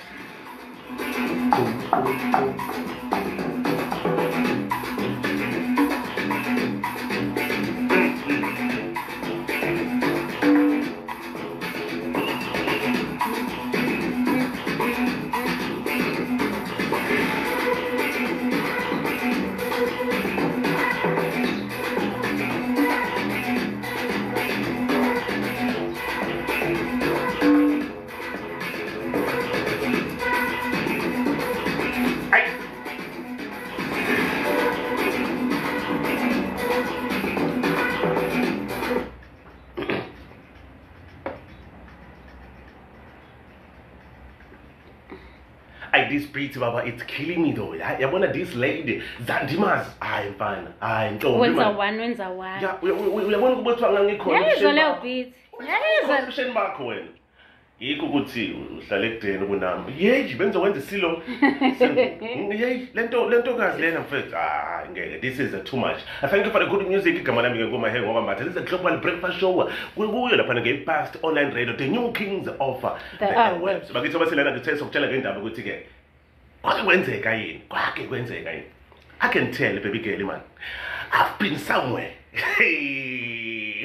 I this beat baba, it's killing me though. I wanna this lady Zandimas. Hayi mfana. Hayi ntombi. Wenza one, wenza one. Ya uyabona ukubothwa ngangikho. Yayizwa leyo beat. Yayizwa. Confusion bakho wena. Yikho ukuthi uhlale ekudeni kunami. Yeyi benza wenza isilo. Yeyi lento lento kazi lena mfethu. Ah ngeke, this is too much. I thank you for the good music. Igama lami ngekoma he ngoba manje. This is a global breakfast show. Kuyo lapha nge past online radio, the new kings of uh, the webs. Bakithi baselana ngithe sokutshela ngendaba ukuthi ke kwake kwenzeka yini? Kwake kwenzeka yini? I can tell baby girl man. I've been somewhere. Hey.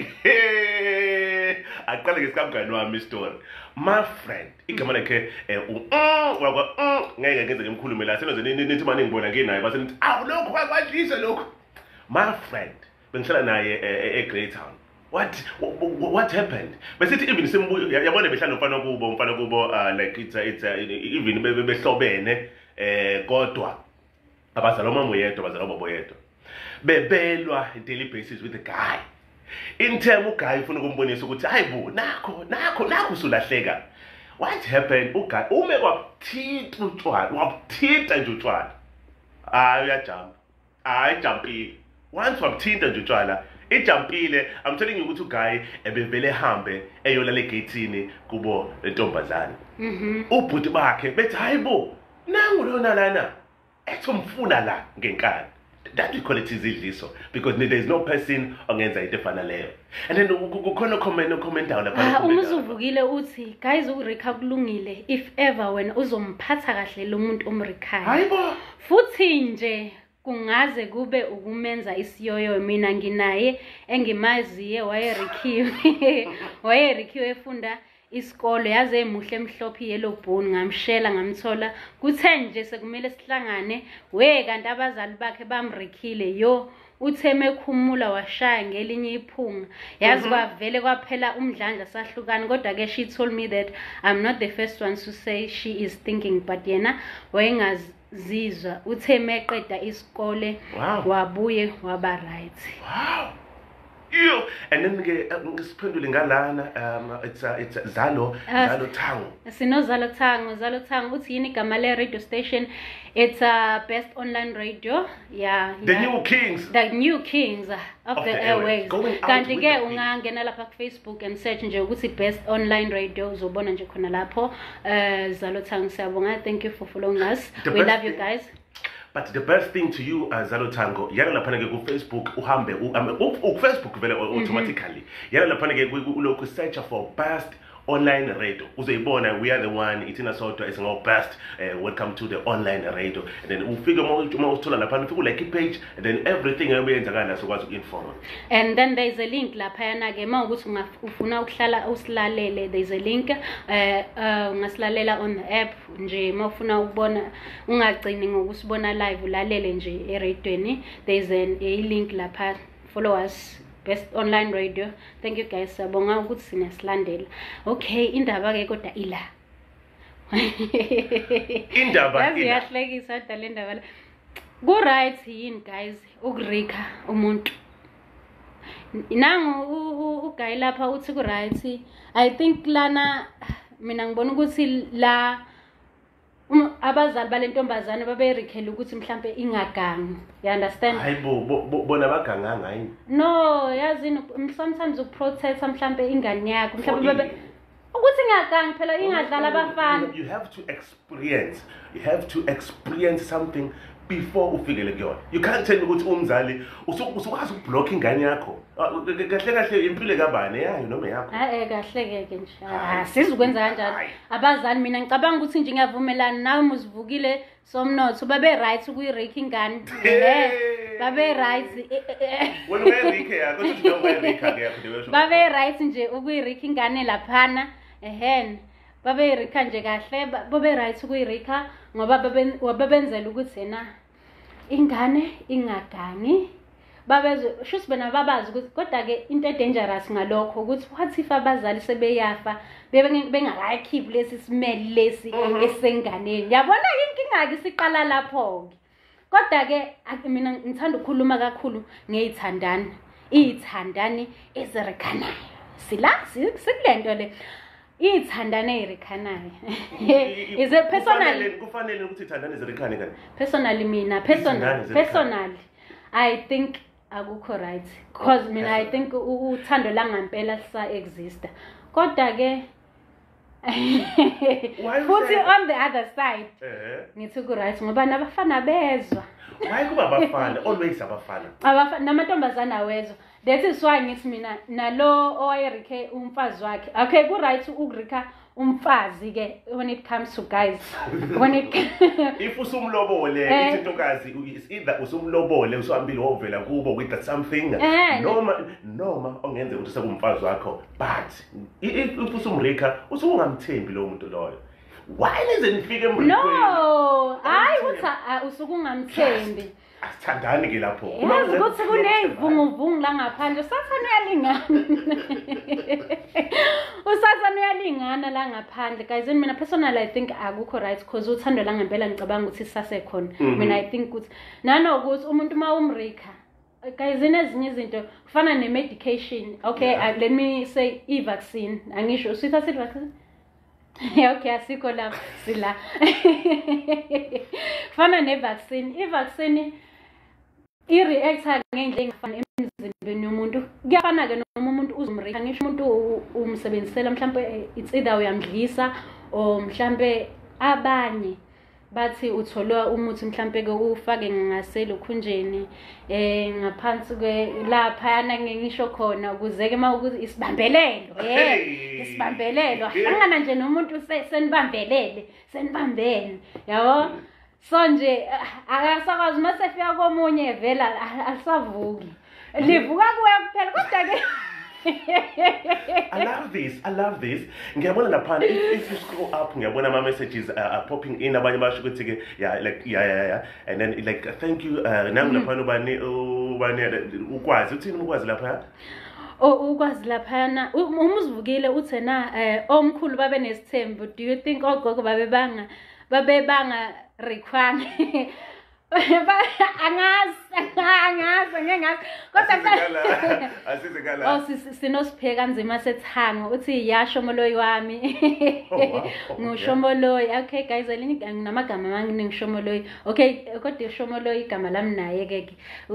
Aqala ngesikhamgani wami story. My friend, igama lakhe u wakwa ngeke ngenze ngimkhulume la senoze nithi manje ngibona nginaye base nithi awu lokho kwakwajisa lokho. My friend, bengihlala naye e Great Town. What what happened? Besithi even simbuyo yabona behlala nomfana kubo umfana kubo like it's it's even behlobene eh kodwa abazalwa mama yedwa abazalwa babo yedwa. Bebelwa daily basis with the guy. In term uguy ufuna ukumbonisa ukuthi hayibo nakho nakho nakho usulahleka. What happened? Uguy ume kwakuthitha utshwala, wakuthitha nje utshwala. Hayi uyajump. Hayi jumpile. Once wakuthinta nje utshwala, ijumpile. I'm telling you ukuthi uguy ebevele ehambe eyolala egate kubo lentombazana. Mhm. Ubhuti bakhe bethi hayibo nangu lona lana. Ethi umfuna la ngenkani. That we call it izidliso because there is no person ongenza into efana leyo. And then kukhona comment no comment down lapha. Ah uma uzuvukile uthi guys uRika kulungile if ever when uzomphatha kahle lo muntu omrikhaya. Hayibo. Futhi nje kungaze kube ukumenza isiyoyo mina nginaye engimaziye waye Rikiwe waye Rikiwe efunda isikole yaze emuhle emhlophe yellow bone ngamshela ngamthola kuthe nje sekumele sihlangane we kanti abazali bakhe bamrikhile yo utheme khumula washaya ngelinye iphunga yazi kwavele kwaphela umdlandla sahlukana kodwa ke she told me that I'm not the first one to say she is thinking but yena wayengazizwa utheme eqeda isikole wabuye waba right. Wow. Yo, and then ke ngisiphendule ngalana um it's uh, it's Zalo Zalo Tango. Sino Zalo Tango, Zalo Tango uthi yini igama le radio station? It's a uh, best online radio. Yeah, the yeah. new kings. The new kings of, of the, the airways. Kanti ke ungangena lapha ku Facebook and search nje ukuthi best online radio uzobona nje khona lapho. Uh, Zalo Tango siyabonga. Thank you for following us. The we love you guys. But the best thing to you as uh, Zalo Tango, yala laphana ke ku Facebook uhambe u Facebook vele automatically. Yala laphana ke uloku search for best online radio. Uzoyibona we are the one itina sodwa is our best uh, welcome to the online radio. And then ufika uma uthola laphana ufika like page and then everything eyenzakala sokwazi ukinform. And then there is a link lapha yana ke mawukuthi ufuna ukuhlala usilalele there is a link uh, uh ungasilalela on the app nje mawufuna ukubona ungagcini ngokusibona live ulalele nje eradweni there is a, a link lapha follow us best online radio. Thank you guys. Sabonga ukuthi sinesilandela. Okay, indaba ke kodwa ila. Indaba ila. Yahlekisa dala indaba la. Go right yini guys ukurika umuntu. Nangu uguy lapha uthi ku right. I think lana mina ngibona ukuthi la Um, abazali balentombazane babeyikhela ukuthi mhlambe ingagangi. You understand? Hayibo bona baganganga yini? No, yazini sometimes uprotect mhlambe ingane yakho mhlambe babe ukuthi ingagangi phela ingadlala abafana. You have to experience. You have to experience something before ufikele kuyona. You can't tell ukuthi umzali usukwazi ukublock ingane yakho. Kahle kahle impilo kabani yayo noma yakho. Eh kahle ke nje. Ah sizukwenza kanjani? Abazali mina ngicabanga ukuthi nje ngiyavumelana nawe muzivukile somnotho babe right ukuyirake ingane. Eh babe right. Wena uyirake yakho uthi noma uyirake yakho. Babe right nje ukuyirake ingane laphana. Ehen. Babe irika nje kahle babe right ukuyirika ngoba babenzela ukuthi yena ingane ingagangi babezo shuthi bena babazi ukuthi kodwa ke into dangerous ngalokho ukuthi what if abazali sebeyafa bengakayikhiphi lesi smell lesi esenganeni yabona inkinga ke siqala lapho ke kodwa ke mina ngithanda ukukhuluma kakhulu ngezithandani izithandani ezirikanayo sila sikulento le ithandane irikhanayo is it personally kufanele ukuthi ithandane zirikhane kanti personally mina personally personally I think akukho right because mina I think uthando la ngempela lisa exist kodwa ke futhi on the other side ngithi ku right ngoba nabafana bezwa why kuba abafana always abafana abafana namantombazana awezwa that is why ngithi mina nalo owayerike umfazi wakhe okay ku right ukurika umfazi ke when it comes to guys when it if usumlobole izintokazi is either usumlobole usihambile wovela kubo with something noma noma ongenze ukuthi sekumfazi wakho but if usumrika usungamthembi lo muntu loyo why does it fike emrikweni no hayi uthi usukungamthembi asithandani ke lapho yazi ukuthi kuneyivunguvungu la ngaphandle usathana uyalingana usathana uyalingana la ngaphandle guys and mina personally I think akukho right because uthando la ngempela ngicabanga ukuthi sisase khona mina I think ukuthi nanokuthi umuntu mawumrika guys inezinye izinto kufana ne medication okay yeah. uh, let me say i vaccine angisho usithatha i vaccine okay asikho la sila kufana ne vaccine i vaccine i reactor ngendlela engafana emzimbeni yomuntu kuyafana ke noma umuntu uzumrika ngisho umuntu umsebenzisela mhlambe it's either uyamdlisa o mhlambe abanye bathi utholwa umuthi mhlambe ke ufake ngaselo khunjeni eh ngaphansi ke lapha yana ngisho khona ukuze ke mawukuthi isibambelelo eh isibambelelo hlangana nje nomuntu senibambelele senibambene yabo so nje akasakwazi mase fika komunye vela alisavuki livuka kuya kuphela kodwa ke I love this. I love this. Ngiyabona lapha if, if you scroll up ngiyabona ama messages uh, are popping in abanye basho ukuthi ke yeah like yeah yeah yeah and then like thank you uh, nangu lapha ubani ubani ukwazi uthini ukwazi lapha Oh ukwazi laphana uma uzivukile uthena eh omkhulu babe nesithembu do you think ogogo babe banga babe banga require angazi angazi ngingazi kodwa asizekala oh sinosipheka kanzima sethango uthi yasho moloyi wami ngushomoloyi okay guys elinye nginamagama mangi ngishomoloyi okay kodwa shomoloyi igama lami naye ke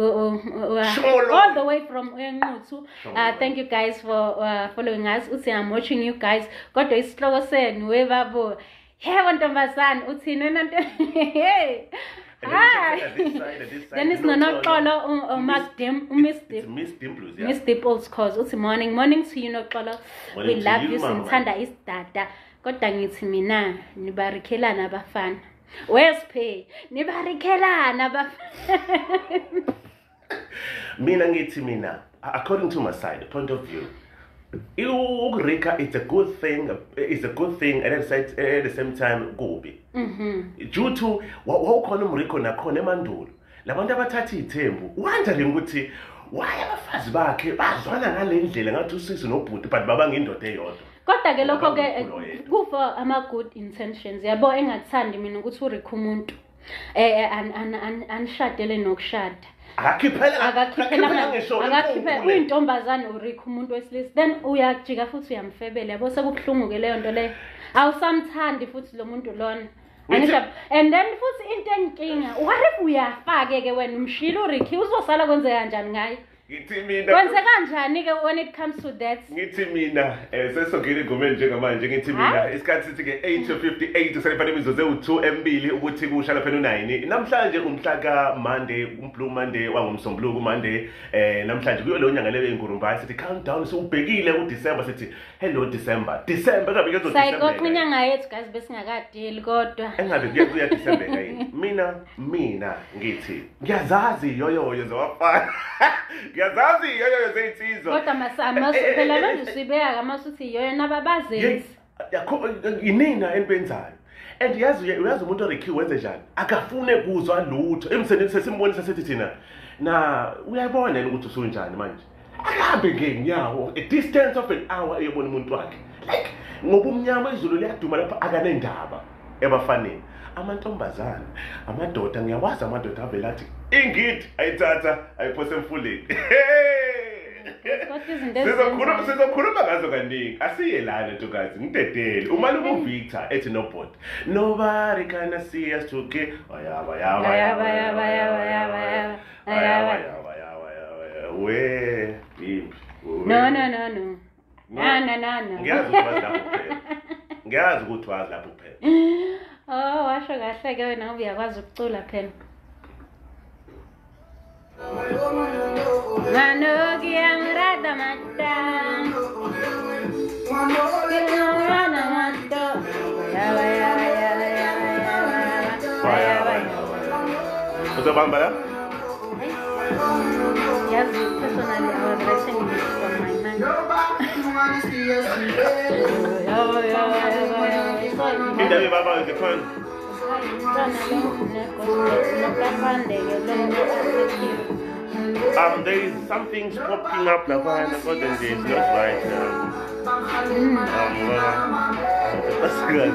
all the way from Enquthu. Uh thank you guys for uh, following us uthi I'm watching you guys kodwa isihloko senu webabo yebo ntombazana uthini wena hey ah, then it's not Xolo or Miss Dim, Miss Dim, Miss Dimples, yeah. Miss Dimples cause it's morning, morning to you, no Xolo. We love you, Sintanda is dada. Kodwa ngithi mina nibarikhelana abafana. Where's pay? Nibarikhelana abafana. Mina ngithi mina, according to my side, point of view. Ukurika, it's a good thing. It's a good thing, and at the same time, gobi. Mm-hmm. Due to what ukona umriko nakhona emandulo, labantu abathatha ithembu, wondering ukuthi why abafazi bakhe bazwana ngale ndlela ngathi usisi nobhuti but baba ngindoda eyodwa. Kodwa ke lokho ke kufa ama good intentions. Yabo engathandi mina ukuthi urika umuntu eh an an anshadele nokushada. Akakhiphela akakhiphela akakhiphela uyintombazane urika umuntu wesilisa then uyajika futhi uyamfebela yabo sekubhlungu ke leyo nto leyo awusamthandi futhi lo muntu lona angisho and then futhi into enkinga what if uyafake ke wena umshilo uriki uzosala kwenzeka kanjani ngaye ngithi mina kwenzeka kanjani ke when it comes to that ngithi mina eh sesongile ngomeni njengamanje ngithi mina isikhathi sithi ke eight to fifty-eight usefanele imizuzu ewu-two embili ukuthi kusha lapha no-nine namhlanje umhla ka Monday umblue Monday wangomsombuluko Monday eh namhlanje kuyo lo nyanga leyo eNgurumbayi sithi countdown sobhekile uDecember sithi hello December December kabe kezo December sayixoxa inyanga yethu guys besingakadeli kodwa engabe kuya December kayi mina mina ngithi ngiyazazi yoyoyo zawafana ngiyazazi yoyoyo zeyinsizwa kodwa masama phela manje sibeka amasuthi yoyo nababazenzi yakho inina enbenzayo and yazi uyazi umuntu oRicky wenze njani akafune kuzwa lutho emsendeni sesimbonisa sethi thina na uyabona ukuthi usunjani manje ahambe ngenyawo a distance of an hour eyobona umuntu wakhe like ngoba umnyama izulu liyaduma lapha akanendaba ebafaneni amantombazana amadoda ngiyawazi amadoda avela athi ingidi ayithatha ayiphose emfuleni sizokhuluma sizokhuluma ngazo kaningi asiyelana ntokazi ngidedele umalume uVictor ethi no bot nobody can see us together ayaba yaba ayaba yaba yaba yaba ayaba yaba yaba we impi no no no no no no no ngiyazi ukuthi lapho kuphela ngiyazi ukuthi wazi lapho kuphela oh washo kahle ke wena uyakwazi ukucula phela Manogi amrada matta Manogi amrada matta Yawa yawa yawa yawa yawa yawa Uzobamba la? Yes, personally I was writing this from my mind Yawa yawa yawa yawa Indabi baba uzikhona Um, there is something popping up now, and according to it's not right now. Um, uh, that's good.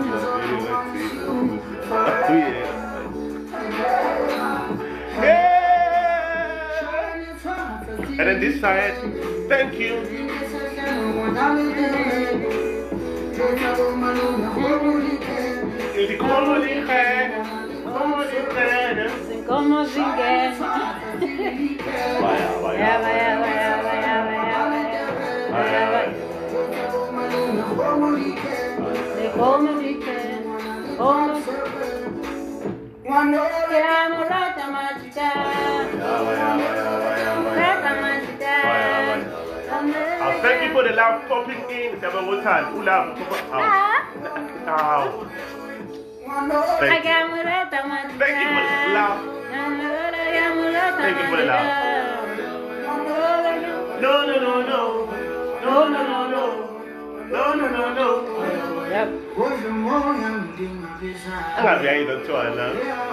Yeah. And then this side, thank you. Ele como ligera, como ligera, como ligera. Vai, vai, vai, vai, vai, vai, vai, como ligera, como quando amo rata magita, rata magita. Oh, thank you for the love popping in. Seven more times. Who love? Oh. Thank you. Thank you for the love. Thank you for the love. No, no, no, no. No, Angabe yayizwa kuthiwa la.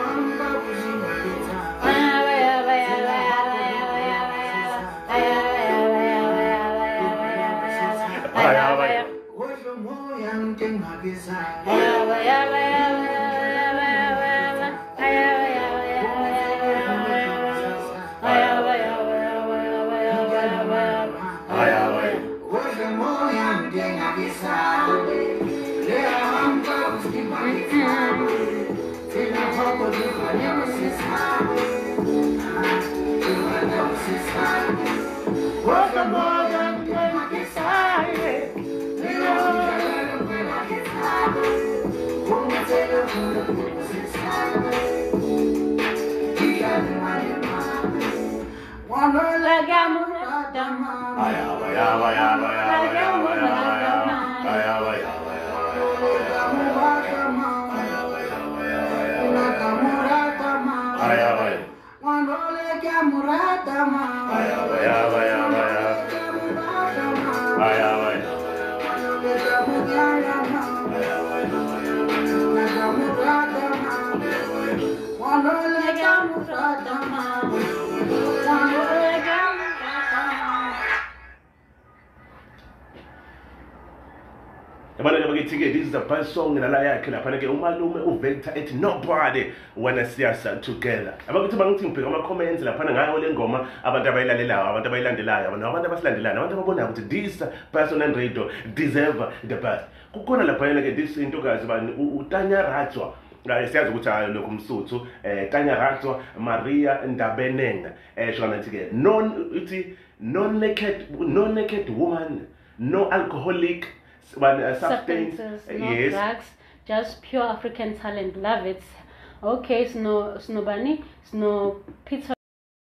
This is a best song in a liar killer. Panake umalume uvector ethi nobody wanna see us together. Abakuthi bangithi ngibheka ama comments lapha ngayo le ngoma abantu abayilalelayo, abantu abayilandelayo, abantu abasilandelayo, abantu ababona ukuthi this person and radio deserve the best. Kukhona lapha ke this intokazi bani uTanya Ratswa. Siyazi ukuthi hayi lokho umsuthu eh Tanya Ratswa Maria Ndabenenga eh shona nthi ke non uthi non naked non naked woman, no alcoholic uh, substances, no yes. drugs, just pure African talent. Love it. Okay, sno snobani, sno petal,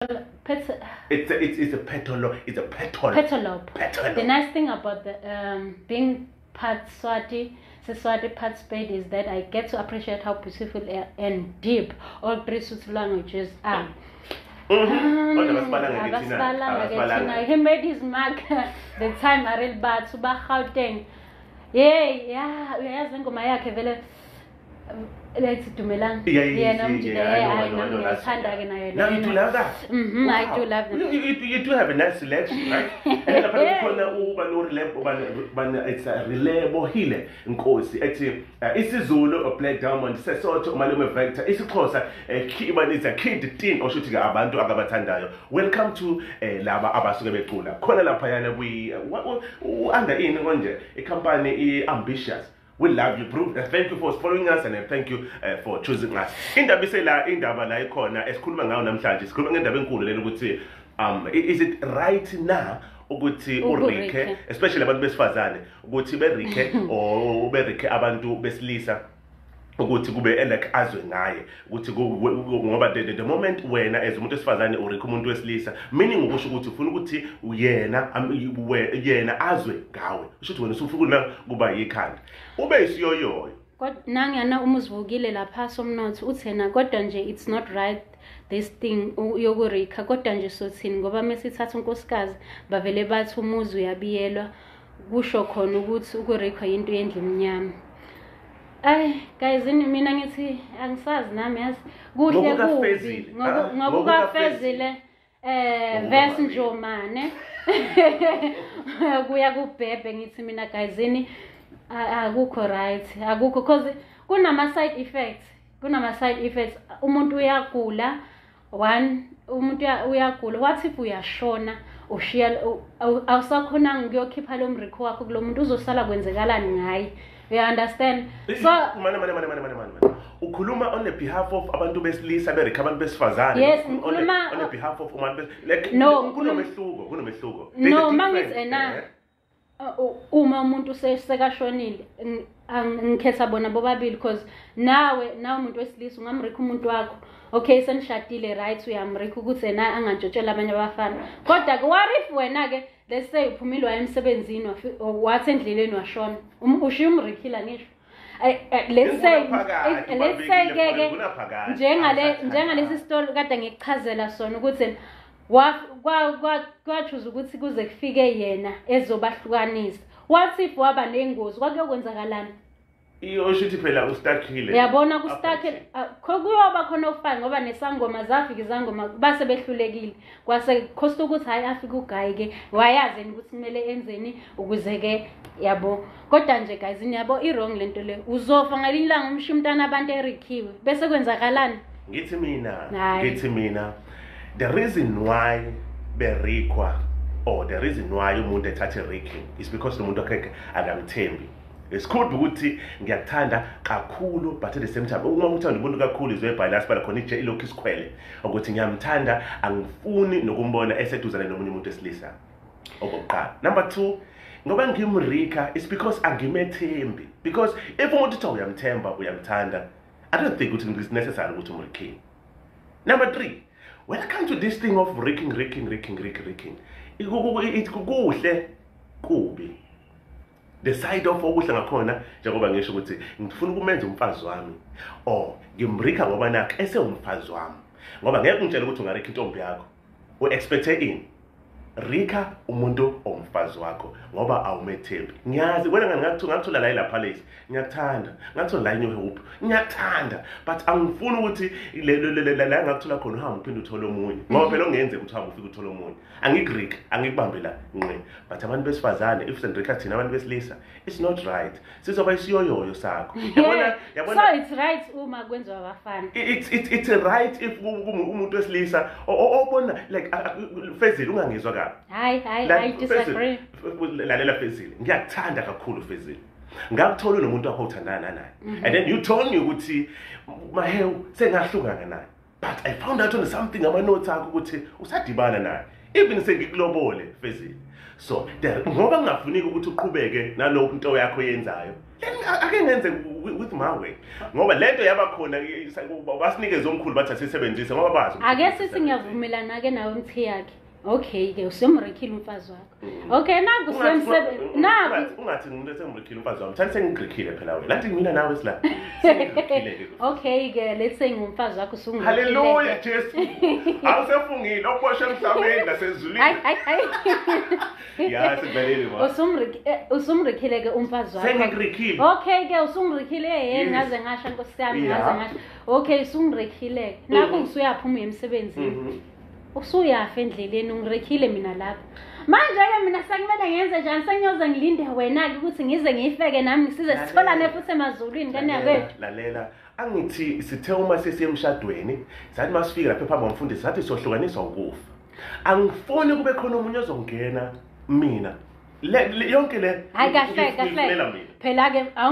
pet. It's a, it's it's a petalo. It's a petalo. Petalo. Petalo. The nice thing about the um being part Swati, Swati part Spade is that I get to appreciate how beautiful and deep all three Sotho languages are. Mm-hmm. He made his mark the time Ariel Batsu ba Gauteng. Yeah, yeah, uyazi ngoma yakhe vele let's dumelang. Yeah, yeah, yeah. Now you do love that. Mm-hmm, wow. I do love that. You, you, you do have a nice selection, right? And it's a reliable healer. Nkosi ethi isiZulu a Black Diamond sesotho malume vector isixhosa kiba it's a kid teen oshuthi ke abantu ababathandayo. Welcome to laba abasuke becula. Khona lapha yana we under in konje a company ambitious. We love you, bro. Thank you for following us and thank you uh, for choosing us. Indaba isela indaba la ikhona esikhuluma ngayo namhlanje sikhuluma ngendaba enkulu lelo ukuthi um is it right now ukuthi uRike especially abantu besifazane ukuthi berike or berike abantu besilisa ukuthi kube elek azwe ngaye ukuthi ngoba the, the moment wena as umuntu esifazane urike umuntu wesilisa meaning ukusho ukuthi ufuna ukuthi uyena yena azwe ngawe usho ukuthi wena usufuna kuba yikhanda ube isiyoyoyo kodwa nangiyana umuzivukile lapha somnotho uthena kodwa nje it's not right this thing yokurika kodwa nje sothini ngoba mesithatha unkosikazi bavele bathi umuzi uyabiyelwa kusho khona ukuthi ukurika into yendlu emnyama. Ay guys mina ngithi angisazi nami yazi kuhle kubi ngokuka fezile eh verse Njomane kuya kubhebhe ngithi mina guys ini akukho right akukho cause kunama side effects kunama side effects umuntu uyagula one umuntu uyagula what if uyashona ushiya awusakhona ngiyokhipha lo mrikho wakho kulo muntu uzosala kwenzekalani ngaye. You understand? So mane mane mane mane mane mane ukhuluma on the behalf of abantu besilisa berika abantu besifazane. Yes, ukhuluma on the behalf of umuntu like no kunomehluko kunomehluko. No mangithi ena uma umuntu sekashonile ngikhetha bona bobabili because nawe nawe umuntu wesilisa ungamrika umuntu wakho okay senishadile right uyamrika ukuthi ena angantshotshela abanye abafana kodwa ke what if wena ke let's say uphumile waye emsebenzini wathi endleleni washona ushiya umrikila ngisho let's say let's say ke njengale njengalesi story kade ngikuchazela sona ukuthi wa kwachuza ukuthi kuze kufike yena ezobahlukanisa what if waba nengozi kwakuyokwenzakalana Iyoshithi phela ustakile. Yabona kustakhe kuyoba khona ofana ngoba nesangoma zafika izangoma base behlulekile. Kwase khosta ukuthi hayi afika uGayi ke wayazi ukuthi kumele enzeni ukuze ke yabo. Kodwa nje guys niyabo i wrong lento le. Uzofa ngalinye ilanga umshiya umntana abantu erikhiwe bese kwenzakalani? Ngithi mina, ngithi mina the reason why berikwa or the reason why umuntu ethathe ranking is because umuntu akhe akamthembi. Esikhulu ukuthi ngiyakuthanda kakhulu but at the same time uma uthanda umuntu kakhulu izwe balance bala khona ije ilokhu isikhwele ukuthi ngiyamthanda angifuni nokumbona eseduzana nomunye umuntu esilisa. Okokuqala. Number two, ngoba ngimrika it's because angimethembi, because if umuntu uthi uyamthemba uyamthanda I don't think it's necessary ukuthi umrikhe. Number three, when it comes to this thing of raking, raking, raking, raking, raking, it's kuhle kubi. The side of okuhle ngakhona njengoba ngisho ukuthi ngifuna ukumenza umfazi wami or ngimrika ngoba nakhe ese umfazi wami. Ngoba ngeke ungitshele ukuthi ungarika intombi yakho. U expect in rika umuntu omfazi wakho ngoba awumethembi. Ngiyazi wena ngakuthola ngakuthola la ila palace. Ngiyakuthanda. Ngakuthola la inyo hope. Ngiyakuthanda but angifuni ukuthi le la ngakuthola khona uhamba uphinde uthole omunye. Ngoba phela ongenze ukuthi uhamba ufike uthole omunye. Angigrika, angikubambe la ngqe. But abantu besifazane if sendrika thina abantu besilisa it's not right. Sizoba isiyoyoyo sakho. Yabona yabona. So it's right uma kwenziwa abafana. It's it's it's right if umuntu wesilisa obona like Fezile ungangizwa kabi. Hayi hayi I disagree. Lalela Fezile. Ngiyakuthanda kakhulu Fezile. Ngakuthola nomuntu wakho uthandana naye. And then you told me ukuthi mahewu sengahlukana naye. But I found out on something ama notes akho ukuthi usadibana naye. Even sengikulobole Fezile. So there ngoba ngingafuniki ukuthi uqhubeke nalokho into yakho yenzayo. Ake ngenze with my way. Ngoba lento yaba khona basinikeze omkhulu bathi asisebenzise ngoba bazi. Ake sithi ngiyavumelana ke nawe umthi yakhe. Okay ke usomrikile umfazi wakho. Okay naku semsebenzi naku ungathi umuntu esemrikile umfazi wami. Thani sengigrikhile phela wena. Lathi mina nawe sila. Sengigrikhile ke. Okay ke let's say ngumfazi wakho usungigrikhile. Hallelujah Jesu. Awusefungile okuboshwe emhlabeni nasezulwini. Hayi hayi hayi. Ya sibelele ba. Usumrikile usumrikile ke umfazi wakho. Sengigrikhile. Okay ke usungirikile hey ngaze ngasha Nkosi yami ngaze ngasha. Okay usungirikile. Naku usuyaphuma emsebenzini. Usuyafa endleleni ungirekhile mina lapha. Manje ke mina sengibele ngenze njani sengiyoze ngilinde wena ke ukuthi ngize ngifeke nami size sitholane futhi emazulwini kani yakwethu. Lalela angithi sithe uma sesiyemshadweni sathi masifika lapha phambi komfundisi sathi sohlukaniswa ukufa. Angifuni kube khona umunye ozongena mina. Yonke le hayi kahle kahle phela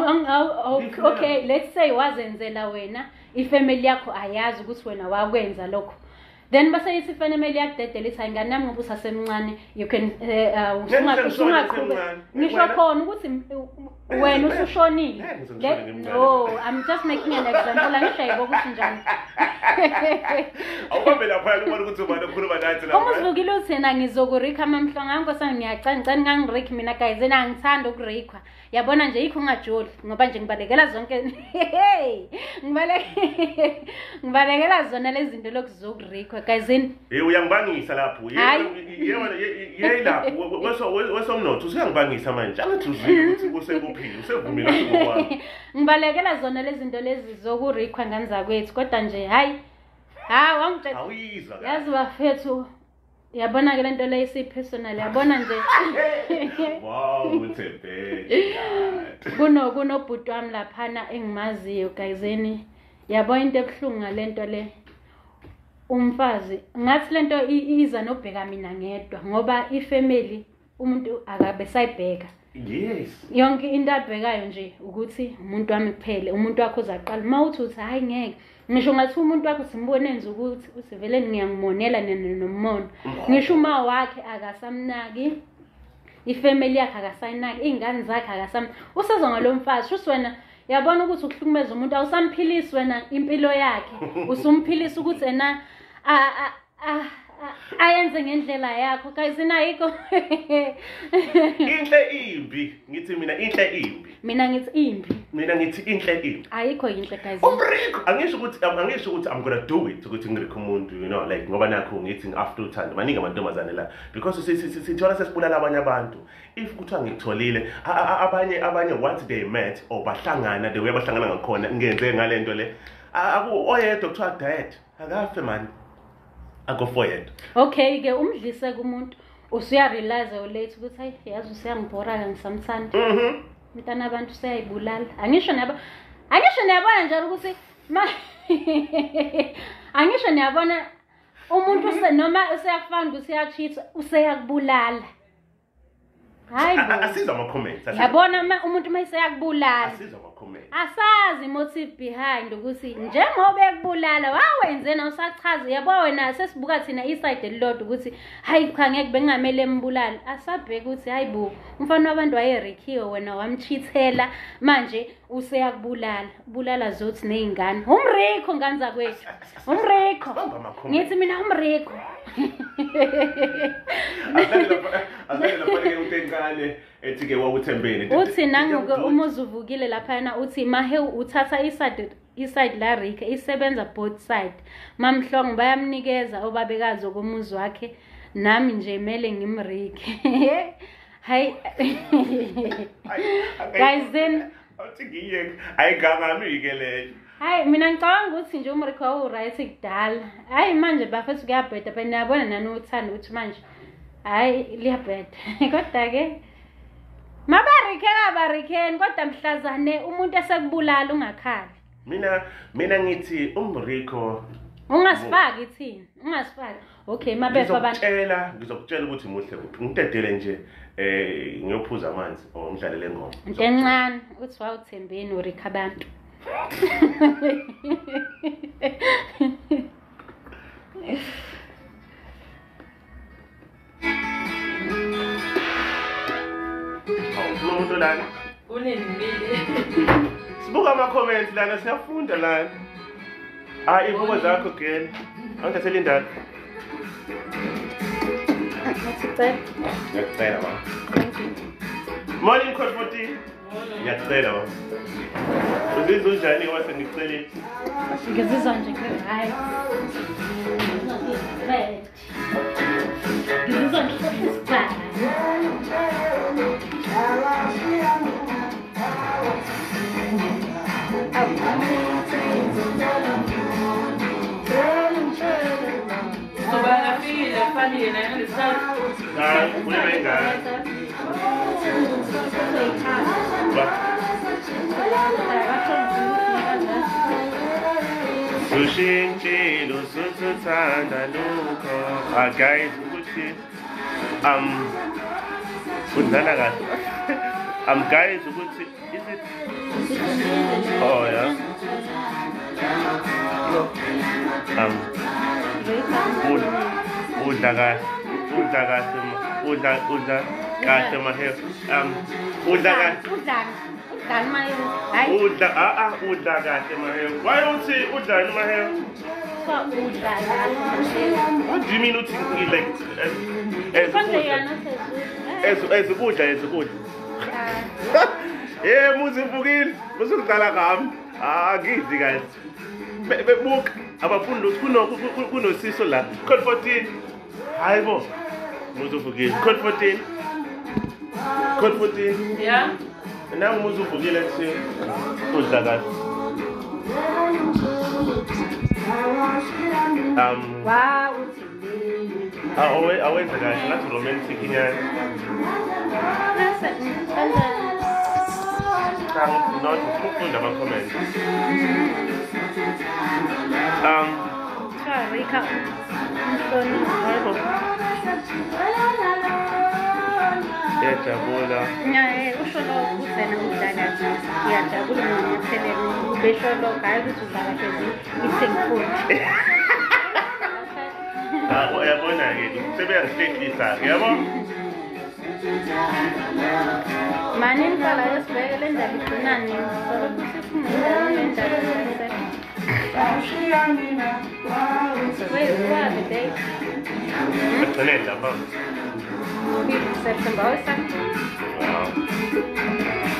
ke okay let's say wazenzela wena ifamily yakho ayazi ukuthi wena wakwenza lokho. Then base yithi family yakudedela ithi ingane nami ngoba usasemncane you can usungakhuluma ngisho khona ukuthi wena usushonile. No I'm just making an example angishayibo ukuthi njani. Awuhambe lapha ubona ukuthi ubani okhuluma nathi lapha. Uma uvukile uthina ngizokurika amamhlanga ngakho sangiyacanga ngicane ngangirika mina guys ena ngithanda ukurikwa. Yabona nje yikho ngajoli ngoba nje ngibalekela zonke ngibalekela ngibalekela zona lezi zinto lokuzokurikwa guys in eh uyangibangisa lapho yena yey lapho weso wesomnotho usuyangibangisa manje angathi uzwile ukuthi kusekuphila usevumile ngokwami. Ngibalekela zona lezi zinto lezi zokurikwa nganza kwethu kodwa nje hayi ha wangitshela awuyizwa yazi bafethu yabona ke lento le isi personal yabona nje wow uthebe kuno kuno bhuti wami laphana engimaziyo guyiseni yabona into ebhlungu ngalento le umfazi ngathi lento iza nobheka mina ngedwa ngoba ifamily umuntu akabe sayibheka. Yes Yonke into abhekayo nje ukuthi umuntu wami kuphele umuntu wakho uzaqala mawuthi uthi hayi ngeke ngisho ngathi umuntu wakho simbone enza ukuthi usivele ngiyangimonela nomono ngisho uma wakhe akasamnaki ifamily yakhe akasayinaki ingane zakhe akasam usezwa ngalomfazi shuthi wena yabona ukuthi ukuhlukumeza umuntu awusamphilisi wena impilo yakhe usumphilisa ukuthi ena ayenze ngendlela yakho kayizina yikho inhle imbi ngithi mina inhle imbi mina ngithi imbi mina ngithi inhle imbi ayikho inhle guys umriko angisho ukuthi angisho ukuthi I'm gonna do it ukuthi ngirikho umuntu you know like ngoba nakho ngithi after uthando maningi amantombazane la because sithola sesibulala abanye abantu if kuthiwa ngitholile abanye abanye once they met or bahlangana the way bahlangana ngakhona ngenze ngalento le aku oyedwa kuthiwa dad akafe man ako for yedwa okay ke umdlise kumuntu usuya realize late ukuthi hayi yazi usiyangibhora ngisamthanda mhm mntana abantu sayibulala angisho naba angisho niyabona njalo ukuthi angisho niyabona umuntu noma useyakufana ukuthi uyacheat useyakubulala hayi bo asiza ama comments yabona umuntu mayiseyakubulala asiza ama comments asazi motive behind ukuthi njengoba ekubulala wawenze na usachaza yabo wena sesibuka thina iside elilodwa ukuthi hayi cha ngeke bengamele embulala asabheka ukuthi hayi bo umfana wabantu wayerikiwe wena wamchithela manje useyakubulala bulala zothi nezingane umriko ngane zakwethu umriko ngithi mina umriko azela fanele utenkane ethi ke wawuthembeni uthi nangoke umuzi uvukile lapha yana uthi mahe uthatha iside iside la Rika isebenza both side mamhlongo bayamnikeza obabekazi okomuzi wakhe nami nje imele ngimrike hayi guys then uthi ngiye ayigangami ke le hayi mina ngicabanga ukuthi nje umriko wawu right kudala hayi manje bafethu kuyabheda phela niyabona nani uthanda ukuthi manje hayi liyabheda kodwa ke mabarikela barikeni kodwa mhlazane umuntu esekubulala ungakhali mina mina ngithi umriko ungasifaki thina ungasifaki okay mabefo abantu ngizokutshela ngizokutshela ukuthi muhle kuphi ngitedele nje eh ngiyophuza amanzi or ngidlalele ngoma into encane uthi wawuthembeni urika abantu umuntu lana unenimile sibuka ama comments lana siyafunda lana ah ibuko zakho girl angathela indaba ngiyacela ba morning code fourteen ngiyacela ba uzizwa njani wase ngicela ngizizwa nje hayi ngizizwa nje sibhala ngoba ngafile kufanele na ngesikhathi hayi unebenga Sushintshilo suthanda lokho ah guys ukuthi um udlala kahle um guys ukuthi is it oh yeah um udla kahle udla kahle udla udla kahle mahe um udla kahle udla udla mahe hayi udla ah ah udla kahle mahe why uthi udla mahe so udla kahle what do you mean uthi like as as as ukudla as ukudla eh muzi uvukile musukudala ngami ah ngizi guys bebuka abafundi ukuthi kuno kunosiso la code fourteen hayibo muzi uvukile code fourteen code fourteen yeah nangu muzi uvukile kuthi udla kahle um wow uthi awe awenza kahle ngathi romantic inyani not ukufunda ama comments um sorry ka hayibo yajabula nyaye usho lo uzena udlala ngiyajabula ngiyathelele besho lo hayi ukuthi udlala phezulu isengifuni ah uyabona ke sebeyangihlekisa yabo mani ngicala yesibheke le ndaba igcinani ngizolo ukuthi singendaba le ndaba wait what the day Ekugcineni lapha. September awesome. Wow.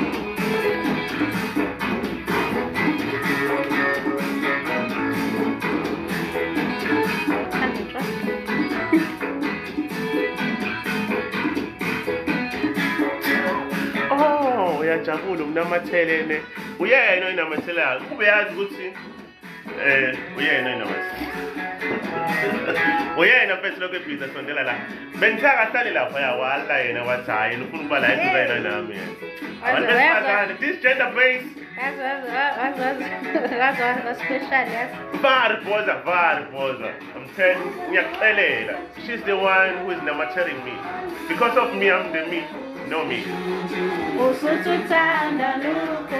Oh, uyajabula umnamathelene. Uyena oyinamathelayo. Kube yazi ukuthi eh uyena oyinamathelayo. Uyena mfethu lokho ebhiza sondela la. Bengithaka hlale lapha ya wala yena wathi hayi ufuna ukuba la izibena nami yena. Abantu besifazane this gender based. That's that's that's that's that's special, yes. Very boza, very boza. I'm telling you, ngiyakuxelela. She's the one who is namathering me. Because of me, I'm the me. No me. Usuthanda lokho.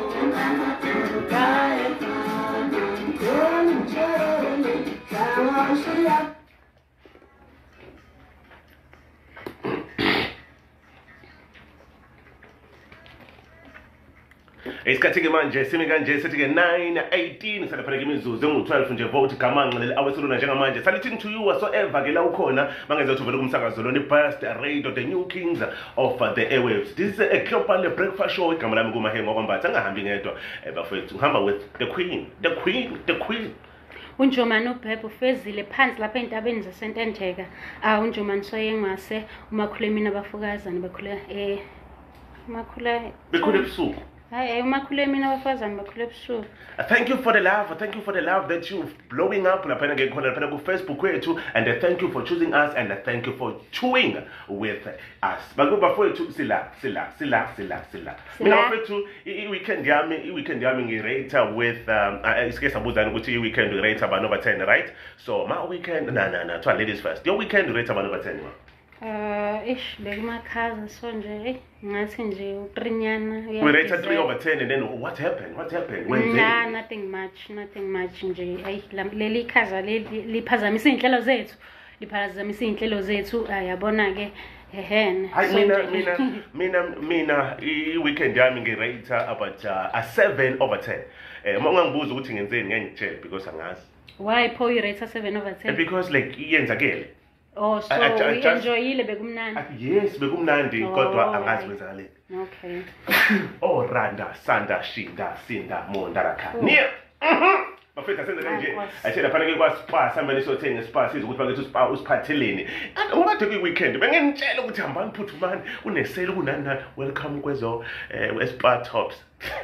Isikhathi-ke manje simi kanje sithi-ke nine eighteen salaphana-ke imizuzu engu-twelve nje vote gamanqa leli awesiluna njengamanje salithini to you whatsoever ke la ukhona mangenza ukuthi uvele kumsakazo lona i-Best Radio, the new kings of the airwaves. This is a global breakfast show. Igama lami kuMahengo Kwambatha, angahambi ngedwa bafethu ngihamba with the queen, the queen, the queen. UNjomani uBhebhe ufezile phansi lapha entabeni zaseNtendeka. Ah uNjomani Soyengase umakhule mina abafukazana bakhula eh makhula Bekhule ebusuku. Hayi umakhule mina abafazana bakhule ebusuku. Thank you for the love. Thank you for the love that you're blowing up lapha ke khona lapha ku Facebook kwethu, and uh, thank you for choosing us, and uh, thank you for chewing with us. Bakuba fethu sila sila sila sila sila. Mina fethu I weekend yami I weekend yami ngirate with um isike sabuzana ukuthi I weekend rate about over ten, right? So my weekend na na na to ladies first. Your weekend rate about over ten. Uh ish bekumakhaza so nje ngathi nje utrinyana we rated three over ten, and then what happened what happened when nah, nothing much nothing much nje ayi leli khaza leli liphazamisa inhlelo zethu liphazamisa inhlelo zethu ayabona ke ehene hayi mina mina mina mina I weekend yami ngirate about uh, a seven over ten. Eh uma ungangibuza ukuthi ngenzeni ngeke ngitshele because angazi why po you rate seven over ten because like iyenzakele. Oh, so we enjoyile bekumnandi. Yes, bekumnandi kodwa angazi kwenzakaleni. Okay. Oh Randa, Sanda, Shinda, Sinda, Monda rakha. Nia. Mhm. Bafethu asenze kanje. Ayithela fanele kwa spa samele sothenga spa siza ukuthi bakethi spa usiphatheleni. Ngoba the weekend bengentshela ukuthi hambani phuthumani unesele kunani nani welcome kwezo eh spa tops.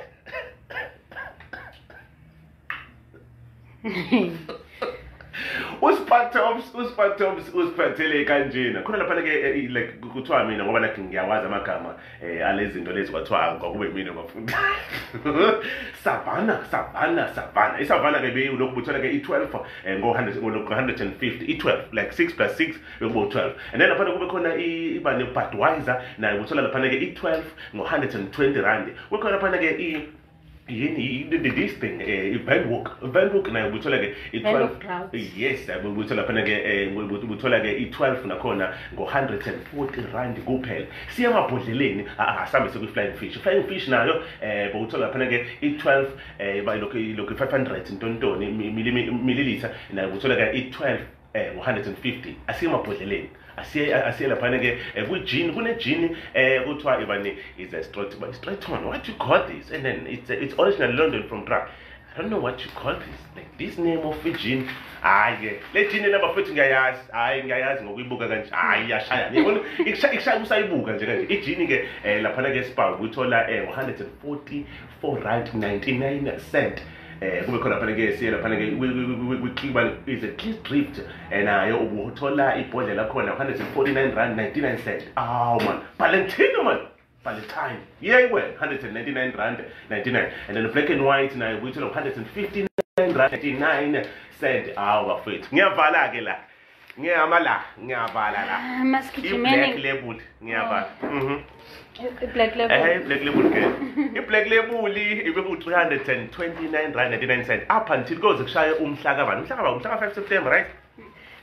Uspatops uspatops usiphathele kanjena khona lapha ke like kuthiwa mina ngoba like ngiyawazi amagama eh alezi zinto lezi kwathiwa ngakube mina bafundi savana savana savana isavana ke beyi lokhu buthola ke I twelve ngo one hundred ngo one hundred fifty I twelve like six plus six bekubo twelve, and then lapha kube khona iba ne Budweiser nayo buthola lapha ke I twelve ngo one hundred twenty rand. Kukhona lapha ke I yini this thing eh Vanwook Vanwook nayo buthola ke I twelve. Yes buthola lapha ke buthola ke I twelve nakhona ngo one hundred forty rand kuphela. Siya emabhodleleni asambe sekwi flying fish flying fish nayo eh buthola lapha ke I twelve eh ba lokho lokho five hundred ntontoni milliliter nayo buthola ke I twelve eh one hundred fifty asiya emabhodleleni. Asiye asiye lapha ke ku gin kune gin eh kuthiwa ibani is a straight by straight on what you call this, and then it's it's original London from Prague. I don't know what you call this, like this name of gin. Hayi le gin laba futhi ngiyayazi hayi ngiyayazi ngokuyibuka kanje hayi yashaya ngiyabona ikishaya usayibuka nje kanje I gin ke lapha ke spa uthola one hundred forty-four rand ninety-nine cent. Eh kube khona lapha ke siya lapha ke we is a Kiss Drift nayo ubuthola ibhodlela khona one hundred forty-nine rand ninety-nine cent. Oh man Valentino man Valentine yeah well one hundred ninety-nine rand ninety-nine, and then the black and white nayo ubuthola one hundred fifty-nine rand ninety-nine cent. Ah bafethu ngiyavala ke la ngiyamala ngiyavala la maskijimeni black label ngiyavala. Mhm black label eh black label ke I black label ibe ku three hundred twenty-nine rand ninety-nine cent up until goze kushaya umhla kabani umhla kabani umhla five September right.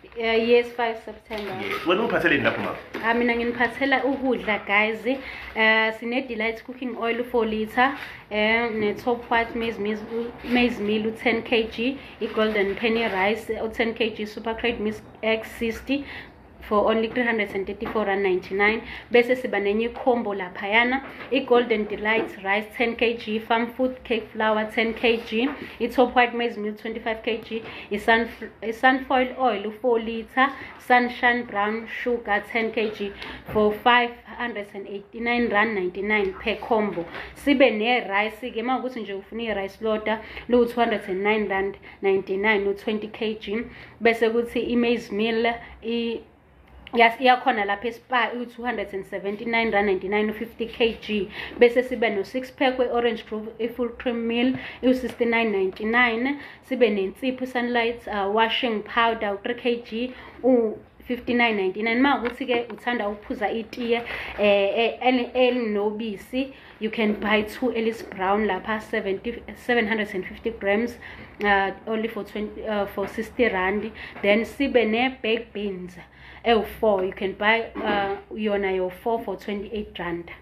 Uh, yes, five September. Yes. Wena ungiphatheleni lapho ma? Ah, mina nginiphathela ukudla guys. Uh, sine Delight cooking oil four liter, eh ne top white maize maize maize meal ten kilograms, i golden penny rice ten kilograms, super crate mix X sixty for only three hundred thirty-four rand ninety-nine. Bese siba nenye combo laphayana, i golden delight rice ten kilograms, farm food cake flour ten kilograms, i top white maize meal twenty-five kilograms, i sun i sunfoil oil four liter, sunshine brown sugar ten kilograms for five hundred eighty-nine rand ninety-nine per combo. Sibe ne rice ke mawukuthi nje ufuna i rice loader lu two hundred nine rand ninety-nine no twenty kilograms. Bese kuthi i maize meal i yes iyakhona lapha eSpa u two hundred seventy-nine rand ninety-nine fifty kilograms. Bese sibe no six pack we orange grove a full cream meal u sixty-nine ninety-nine. Sibe nensipho sunlight uh, washing powder three kilograms u fifty-nine ninety-nine. Mawukuthi ke uthanda ukuphuza itiye eh elinobisi, you can buy two Ellis Brown lapha seven hundred fifty grams uh, only for twenty uh, for sixty rand. Then sibe ne baked beans L four, you can buy uh yona yo four for twenty-eight rand.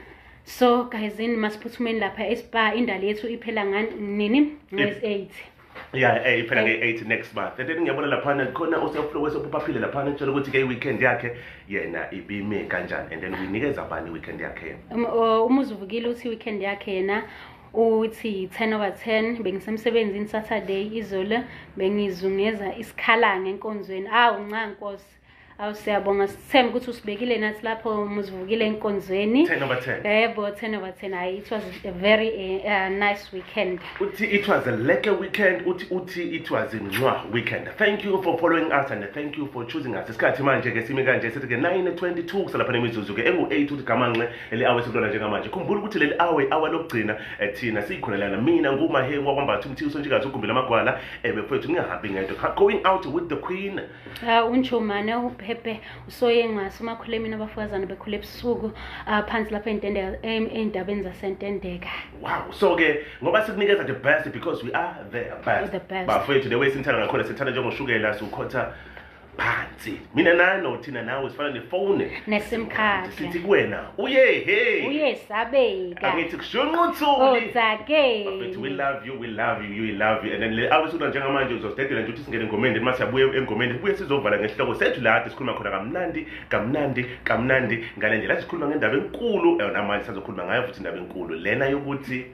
So guys, in masiphuthume lapha eSpa indali yethu iphela ngani nini ngezi eight. Yeah, eh iphela nge eight next month. And then ngiyabona lapha khona useflow wesophaphile lapha ngitshela ukuthi ke weekend yakhe yena ibime kanjani, and then uyinikeza abani weekend yakhe. Umuzuvukile uthi weekend yakhe yena uthi ten over ten bengisemsebenzini Saturday izolo bengizungeza isikhalange enkonzweni. Awu nca Nkosi. Awusiyabonga sithemba ukuthi usibekile nathi lapho muzivukile enkonzweni. ten over ten. Yebo ten over ten. It was a very uh, nice weekend. Uthi it was a lekker weekend. Uthi uthi it was a mwa weekend. Thank you for following us and thank you for choosing us. Isikhathi manje ke simi kanje sithi ke nine twenty-two kusala phana imizuzu ke engu eight uthi gamanxe eli hour sikulona njengamanje. Khumbula ukuthi leli hour hour lokugcina thina sikhonelana mina nguMahengu wakwambatha umthiso njikazi ugumbela amagwala ebefethu ngingahambi ngento going out with the queen. Uh unchumane Pepe usoyengaso umakhulemini abafazana bekhule ebusuku phansi lapha entendeka endabeni zasentendeka. Wow, so ke ngoba sikunikeza the best because we are the best. The best. Bafethu the way sinthanda ngakhona sinthanda njengoshukela sukhotha phansi. Mina nano thina nawe sifana nefone nesim card. Sithi kuwena uye hey. Uye sabeka. Angithi kushunquthuli. Udzake. Bafethu we love you, we love you, we love you. And then awusula njengamanje uzostedela nje uthi singene engomeni masiyabuye engomeni kubuye sizovala ngesihloko sethu la sikhuluma khona kamnandi kamnandi kamnandi ngale nje la sikhuluma ngendaba enkulu namanje sizokhuluma ngayo futhi indaba enkulu lena yokuthi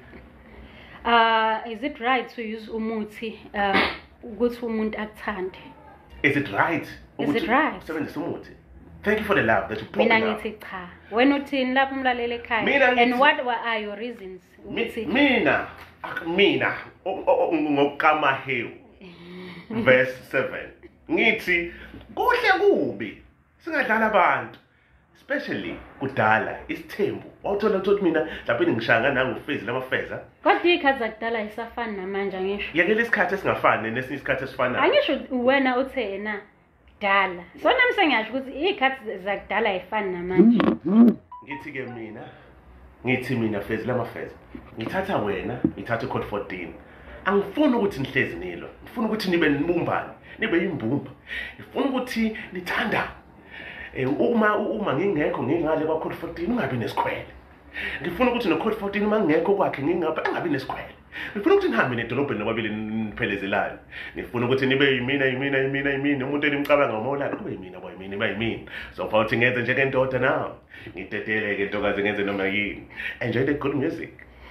uh is it right to use umuthi uh ukuthi umuntu akuthande? Is it right? Is it right? Thank you for the love that you put Mina ngithi cha. Wena uthini lapho umlaleli ekhaya? And what are your reasons? Mina mina ngoKamahewu verse seven. Ngithi kuhle kubi singadlala abantu, especially kudala isithembu. Wawuthola ukuthi mina lapho ngishanga nangufezi lamafeza. Kodwa ikhathi zakudala isafani namanje ngisho. Yeke lesikhathi esingafani nesinye isikhathi esifanayo. Angisho wena uthena dala. So nami sengiyasho ukuthi ikhathi zakudala ayifani namanje. Ngithi ke mina ngithi mina fezi lamafeza. Ngithatha wena, ngithatha code fourteen. Angifuni ukuthi nihlezi nilo. Ngifuna ukuthi nibe nibumbane, nibe imbumba. Ngifuna ukuthi nithanda. Eh uma uma ngingekho ngingale kwa code fourteen ungabi nesikhwele. Ngifuna ukuthi no code fourteen uma ngingekho kwakhe ngingapha angabi nesikhwele. Ngifuna ukuthi nihambe nedolobheni nababili niphelezelane. Ngifuna ukuthi nibe yimina yimina yimina yimina umuntu enimcabanga ngomolana kube yimina boy yimina iba yimina. So mfawuthi ngenze nje kendoda now. Ngidedele ke ntokazi ngenze noma yini. Enjoy the good music.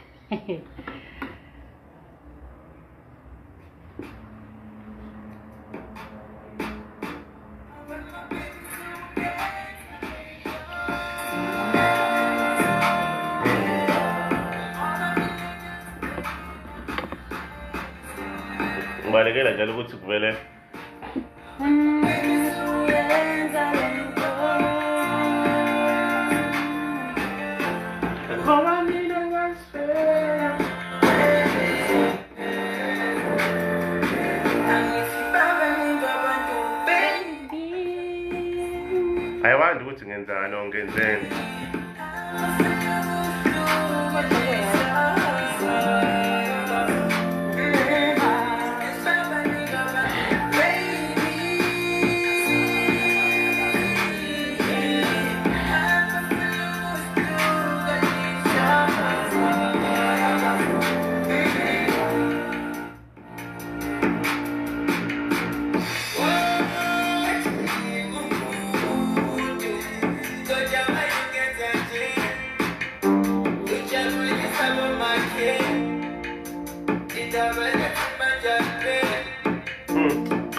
Balekela njalo ukuthi kuvele ayawandi ukuthi ngenzani ongenzeni.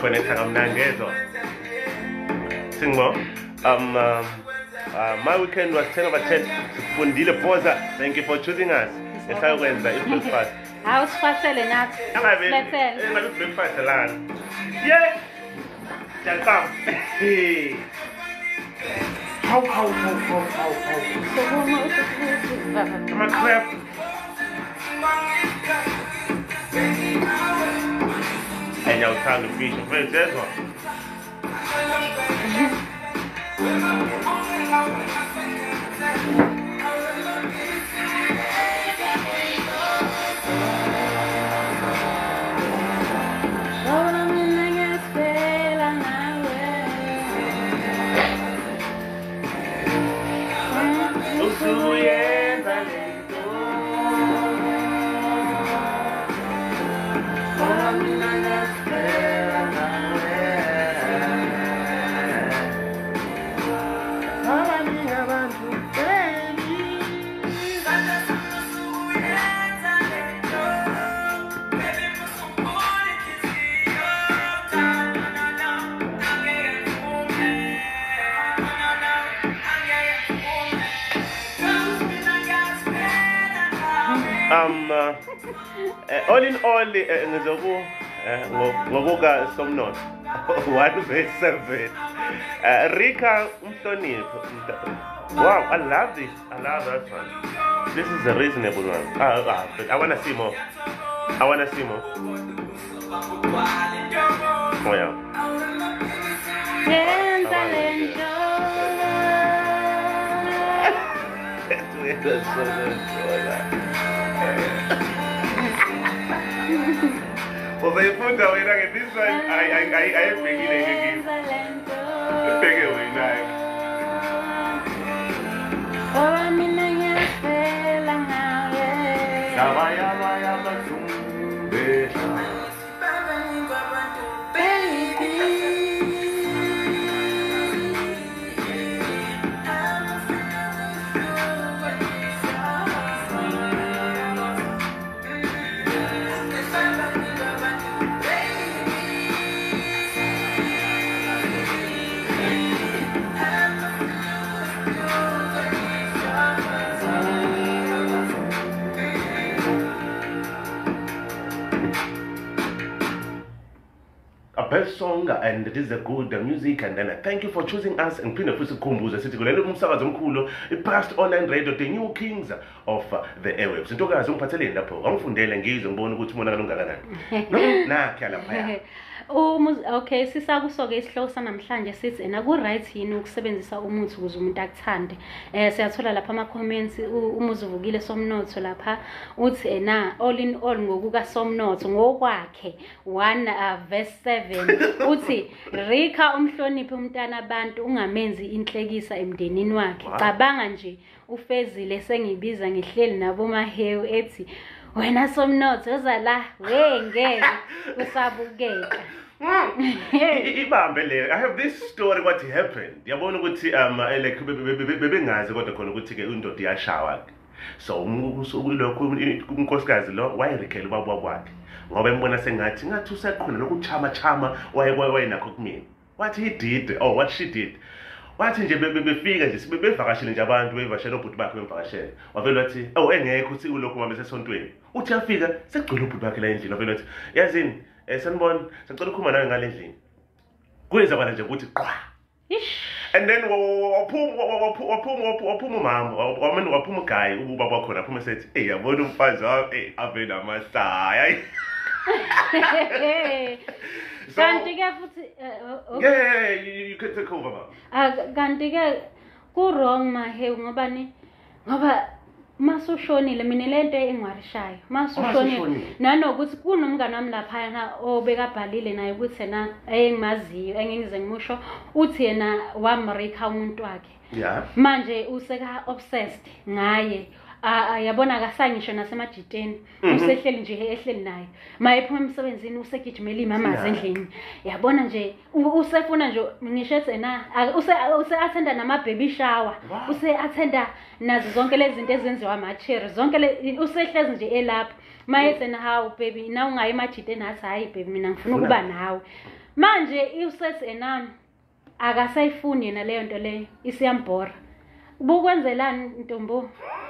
connecta kamnangezo. Singbo. Um, um uh, my weekend was ten over ten. Sifundile Poza. Thank you for choosing us. Esayokwenza i-breakfast. Hawu siphathele nathi. Angabe Silethele. engabe breakfast lana. Yeah. Jalpam. How how how how how how. Sokuma usukuthi. I'm a crap. And y'all time to fish and fish this one. Um, uh, uh, all in all, ngizoku ngokuka somnotho one verse seven. Rika umhlonipho. Wow, I love this. I love that one. This is a reasonable one. Ah, ah, but I wanna see more. I wanna see more. Oh yeah. That's so good. Well, they put that way like this one. I I I I am making it again. Take it away now. Best song, and it is a good uh, music, and then uh, thank you for choosing us and Pina Fusi Kumbuza City Kulele Umsakazo Mkhulu, past online radio, the new kings of uh, the airwaves. Ntokazi ungiphathele lapho, angifundele ngizwe ngibone ukuthi umuntu kangakanani. No, na khala phaya. Okay, sisakusoke isihloko sanamhlanje sithi ena ku right yini ukusebenzisa umuthi ukuze umuntu akuthande. Eh siyathola lapha ama comments umuzi uvukile somnotho lapha uthi ena all in all ngokuka somnotho ngokwakhe one uh, verse seven uthi Rika umhloniphe umntana abantu ungamenzi inhlekisa emndenini wakhe. Cabanga nje ufezile sengibiza ngihleli nabo mahewu ethi wena somnotho oza la wengeke usabukeka. Ibambe le. I have this story what happened. Yabona ukuthi um like bebengazi kodwa khona ukuthi ke indoda iyashawa. So lokho unkosikazi lo wayirikela ubaba kwakhe. Ngoba embona sengathi ngathi usekhona lokuchama chama waye waye nakho kumina. What he did or what she did. Wathi nje bebefika nje sibevakashile nje abantu bevashela obhuti bakhe bemvakashela. Wavela wathi oh engekho uthi ulokhu mama sesontweni. Uthi afika segcwele ubhuti bakhe la endlini wavela wathi yazini eh sanibona sicela ukukhuluma nawe ngale endlini. Kwenza bana nje ukuthi qwa. And then waphuma waphuma waphuma umama wamani waphuma uGayi ubaba wakho lapho mesethi hey yabona umfazi wami eh ave namasaya. Kanti ke futhi yeah you can take over mama. Ah kanti ke ku wrong mahe ngoba ni ngoba masushonile mina lento engwarishayo masushonile nanokuthi kunomngane wami lapha na obekabhalile naye ukuthi na engimaziyo engingize ngimusho uthi yena wamrika umuntu wakhe yeah manje useka obsessed ngaye yabona akasangisho nasemajiteni usehleli nje ehleli naye mayephuma emsebenzini usegijimela imamazi endlini yabona nje usefuna nje ngisho ethi na use use attenda nama baby shower use attenda nazo zonke lezi zinto ezenziwa ama cherry zonke usehlezi nje elapha mayethi na hawu baby na ungayi emajiteni athi hayi baby mina ngifuna ukuba nawe manje usesenami akasayifuni yena leyo nto leyo isiyambhora ubukwenzelani ntombo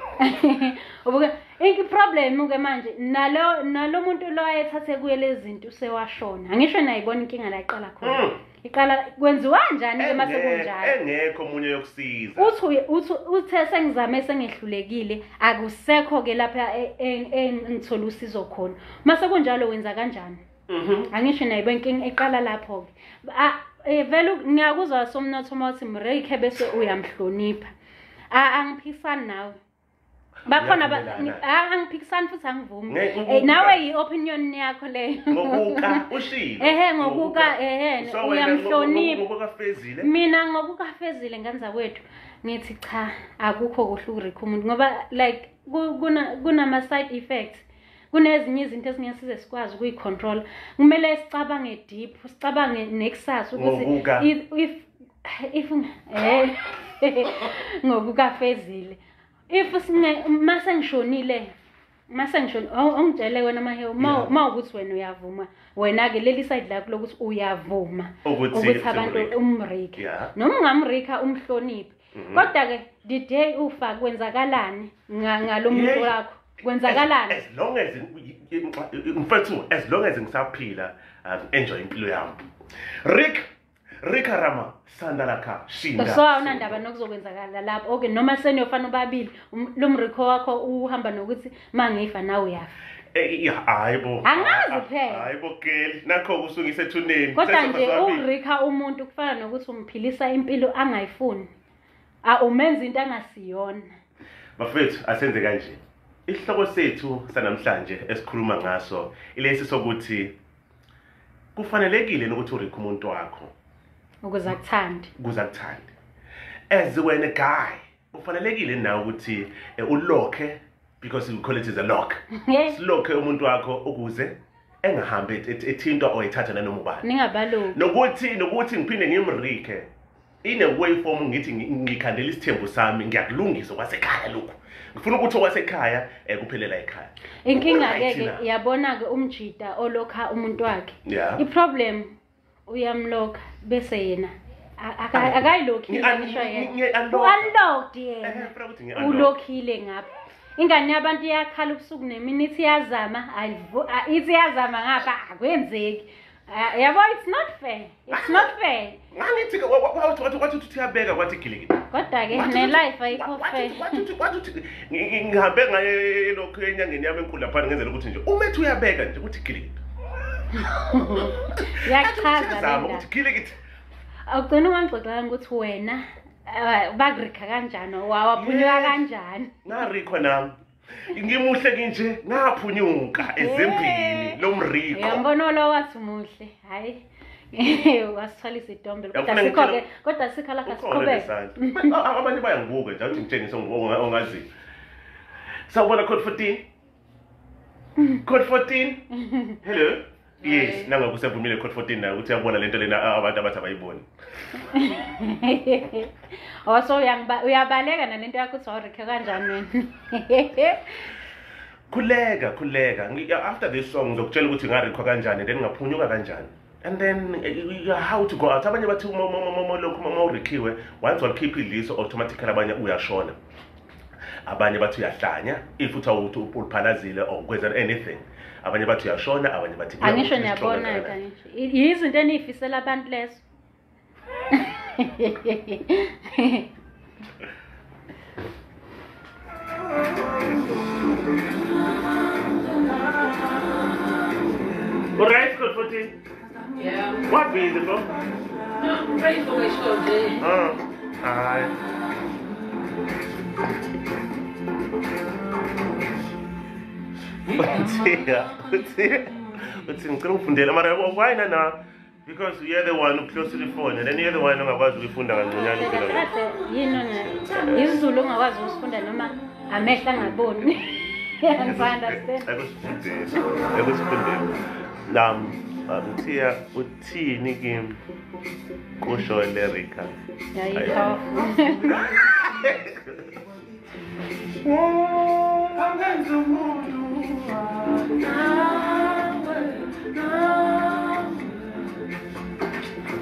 ubuke inki problem ke manje nalo nalo muntu lo ayethathe kuye lezi zinto usewashona angisho nayibona inkinga la iqala khona iqala kwenziwa kanjani ke mase kunjalo engekho umunye yokusiza uthi uthi uthe sengizame sengehlulekile akusekho ke lapha engithola usizo khona mase kunjalo wenza kanjani angisho nayibona inkinga iqala lapho ke vele ngiyakuzwa somnotho mathi mreke bese uyamhlonipha angiphikisani nawe bakhona angiphikisani futhi angivumi nawe yi-opinion yakho leyo ngokuka ushilo ehe ngokuka ehe uyamhlonipha ngokukafezile mina ngokukafezile ngenza kwethu ngithi cha akukho kuhle ukurikha umuntu ngoba like kuna kunama side effects kunezinye izinto esingesize sikwazi ukuyicontrol kumele sicabange deep sicabange nekusasa ukuthi if if eh ngokukafezile if singe mase ngishonile mase ngishoni ongitshele wena mahewu ma ukuthi wena uyavuma wena ke leli side lakho lokuthi uyavuma ukuthi abantu umrika noma ungamrika umhloniphi kodwa ke the day ufa kwenzakalani ngalomuntu wakho kwenzakalani as long as mfethu as long as ngisaphila enjoy impilo yami Rick Rikarama Sandalaka Shinda so awunandaba nokuzokwenzakala lapho okay noma seniyofana ubabili lo mriko wakho uhamba nokuthi mangifa nawe uyafa eh hayibo angazi phela hayibo girl nakho kusungise ethuneni kodwa nje urika umuntu kufana nokuthi umphilisa impilo angayifuni a umenza into angasiyona bafethu asenze kanje isihloko sethu sanamhlanje esikhuluma ngaso ilesi sokuthi kufanelekile ukuthi urika umuntu wakho ukuza kuthanda ukuza kuthanda as wena guy ufanelekile nawe ukuthi ulokhe because we call it is a lock silokhe umuntu wakho ukuze engahambe ethintwa oyithatha nanoma ubani ningabaloki nokuthi nokuthi ngiphinde ngimrike in a way form ngithi ngikhandela isithembu sami ngiyakulungisa kwasekhaya lokho ngifuna ukuthi okwasekhaya kuphelela ekhaya inkinga ke yabona ke umjida olokha umuntu wakhe i problem uyamlock bese yena akayilokhi ngisho yena unlocked yena ulokhile ngapha ingane yabantu iyakhala ubusuku neminithi yazama ithi yazama ngapha akwenzeki yabo it's not fair it's not fair ngithi wathi wathi wathi uthi uyabeka kwathi gilikile kodwa ke ne life ayikho fair wathi wathi ngihambe ngaye lokho enyangeni yami enkulu lapha ngenzela ukuthi nje umethu uyabeka nje ukuthi gilikile yachaza zama ukuthi gilikile awugcina ungangixoxa ukuthi wena bagrika kanjani wawaphunyuka kanjani narikho nami ngimuhle kinje ngaphunyuka ezembini lomriko yambona lo wathi muhle hayi wasithwalisa idombe kodwa sikho ke kodwa sikho la kasiqhubeka abanye bayangibuka nje ukuthi ngitshengise ongazi sawubona code fourteen code fourteen hello yes nanga kusevumile code fourteen na ukuthi uyabona lento lena abantu abathi abayiboni also uyabaleka nalento yakho uthi awurikhe kanjani wena khuleka khuleka after this song ngizokutshela ukuthi ngarikho kanjani then ngaphunyuka kanjani and then uh, how to go out abanye bathi uma lokho uma urikhiwe once wakhipha idliso automatically abanye uyashona abanye bathi uyahlanya if uthi awuthi uphalazile or kwenza anything abanye bathi uyashona abanye bathi angisho niyabona kangisho izinto enifisela abantu leso Alright, code fourteen. Yeah. What be the phone? I'm ready for my show day. Oh, hi. But ngicela ufundela mara why na because you're the one who close to the phone and then you're the one ongakwazi ukufunda kancane phela yini na izulu ongakwazi ukufunda noma amehla angaboni ngiyafunda understand akusifundela akusifundela nam Mthia uthini kimi kusho Lerika yayikho Angenza umuntu nawe nawe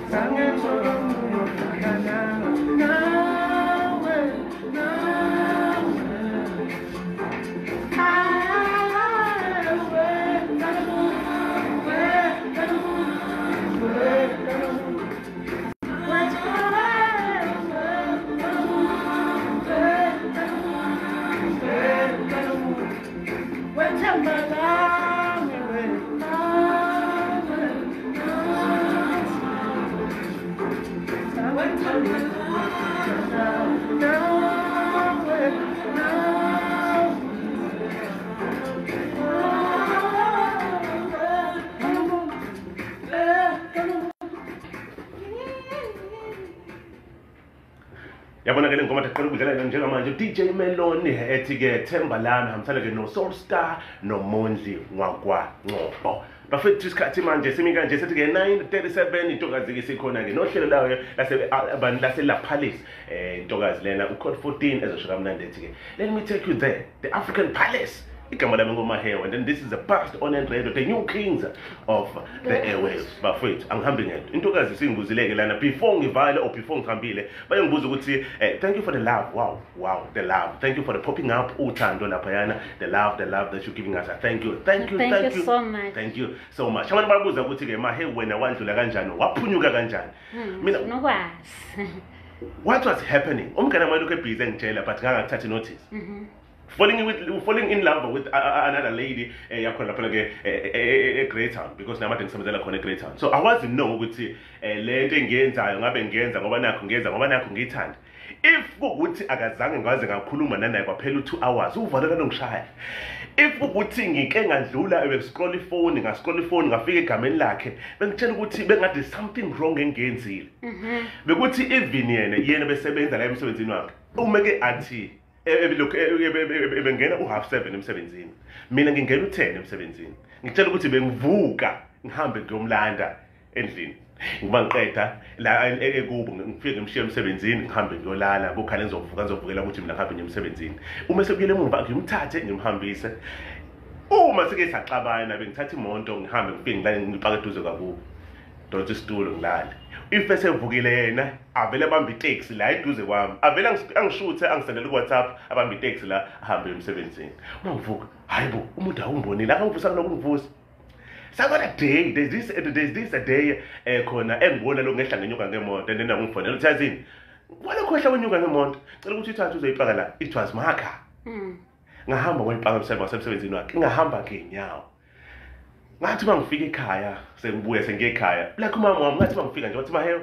Yabona ke le ngoma eqala ukudlala njengamanje D J Meloni ethi ke Themba lami hamthana ke no Soul Star no Mondli Ngwagwa Ngcobo. Bafethu isikhathi manje simi kanje sethi ke nine thirty-seven intokazi ke sikhona ke nohlelo lawo lase abantu lase La Palace eh intokazi lena u code fourteen ezosho kamnandi ethi ke let me take you there, the African Palace. Igama lami ngoMahewa, and then this is the past on and radio, the new kings of the airwaves. Bafethu angihambi ngento intokazi singibuzileke lana before ngivale or before ngihambile bayengibuza ukuthi eh, thank you for the love. Wow, wow, the love. Thank you for the popping up uthando lapha yana, the love, the love that you're giving us. Thank you, thank you, thank, thank you you so much. Thank you so much. Abantu babuza ukuthi ke Mahewa wena wandlula kanjani, waphunyuka kanjani? Mina nokwazi. What was happening? Umngane wami lokho ebhizi engitshela but ngangakuthathi notice. Mhm. Falling with falling in love with uh, another lady eh yakhona lapha ke e Great Town because namade ngisebenzela khona e Great Town. So I wasn't know ukuthi le nto engiyenzayo ngabe ngiyenza ngoba nakho ngiyenza ngoba nakho ngiyithanda. If ukuthi akazange ngaze ngakhuluma nanaye kwaphela two hours uvaleka nongishaya. If ukuthi ngike ngandlula ebe scroll ifone nga scroll ifone ngafika egameni lakhe bengitshela ukuthi bengade something wrong engenzile. Mhm. Bekuthi even yena yena besebenza la emsebenzini wakhe. Umeke athi ebelokhu ebengena u half seven emsebenzini mina ngingena u ten emsebenzini ngitshela ukuthi bengivuka ngihambe ngiyomlanda endlini ngiba ngiqeda la ekubo ngifike ngimshiya emsebenzini ngihambe ngiyolala kukhale ngizovuka ngizovukela ukuthi mina ngihambe emsebenzini uma sekuyele emuva ngimthathe ngimhambise uma sike saxabana bengithatha imoto ngihambe ngifike ngilale ngipaka eduze kakubo donke isitulo ngilale if esevukile yena avele bamba itaxi la eduze kwami avele angishuthe angisendele ku WhatsApp abamba itaxi la ahambe emsebenzini mangivuka hayibo umuntu awumbonile akangivusa kunokungivusa sakona day there's this there's this a day eh khona engibona lo ngehla ngenyuka ngemoto and then ngifonela uthazini wena khohla wenyuka ngemoto cela ukuthi uthathe uzoyipaka la it was makha mm ngahamba ngiyipaka emsebenzini wakhe ngahamba ngenyawo ngathi mangifika ekhaya sengibuya sengiye ekhaya black mama wami ngathi mangifika nje wathi Mahewa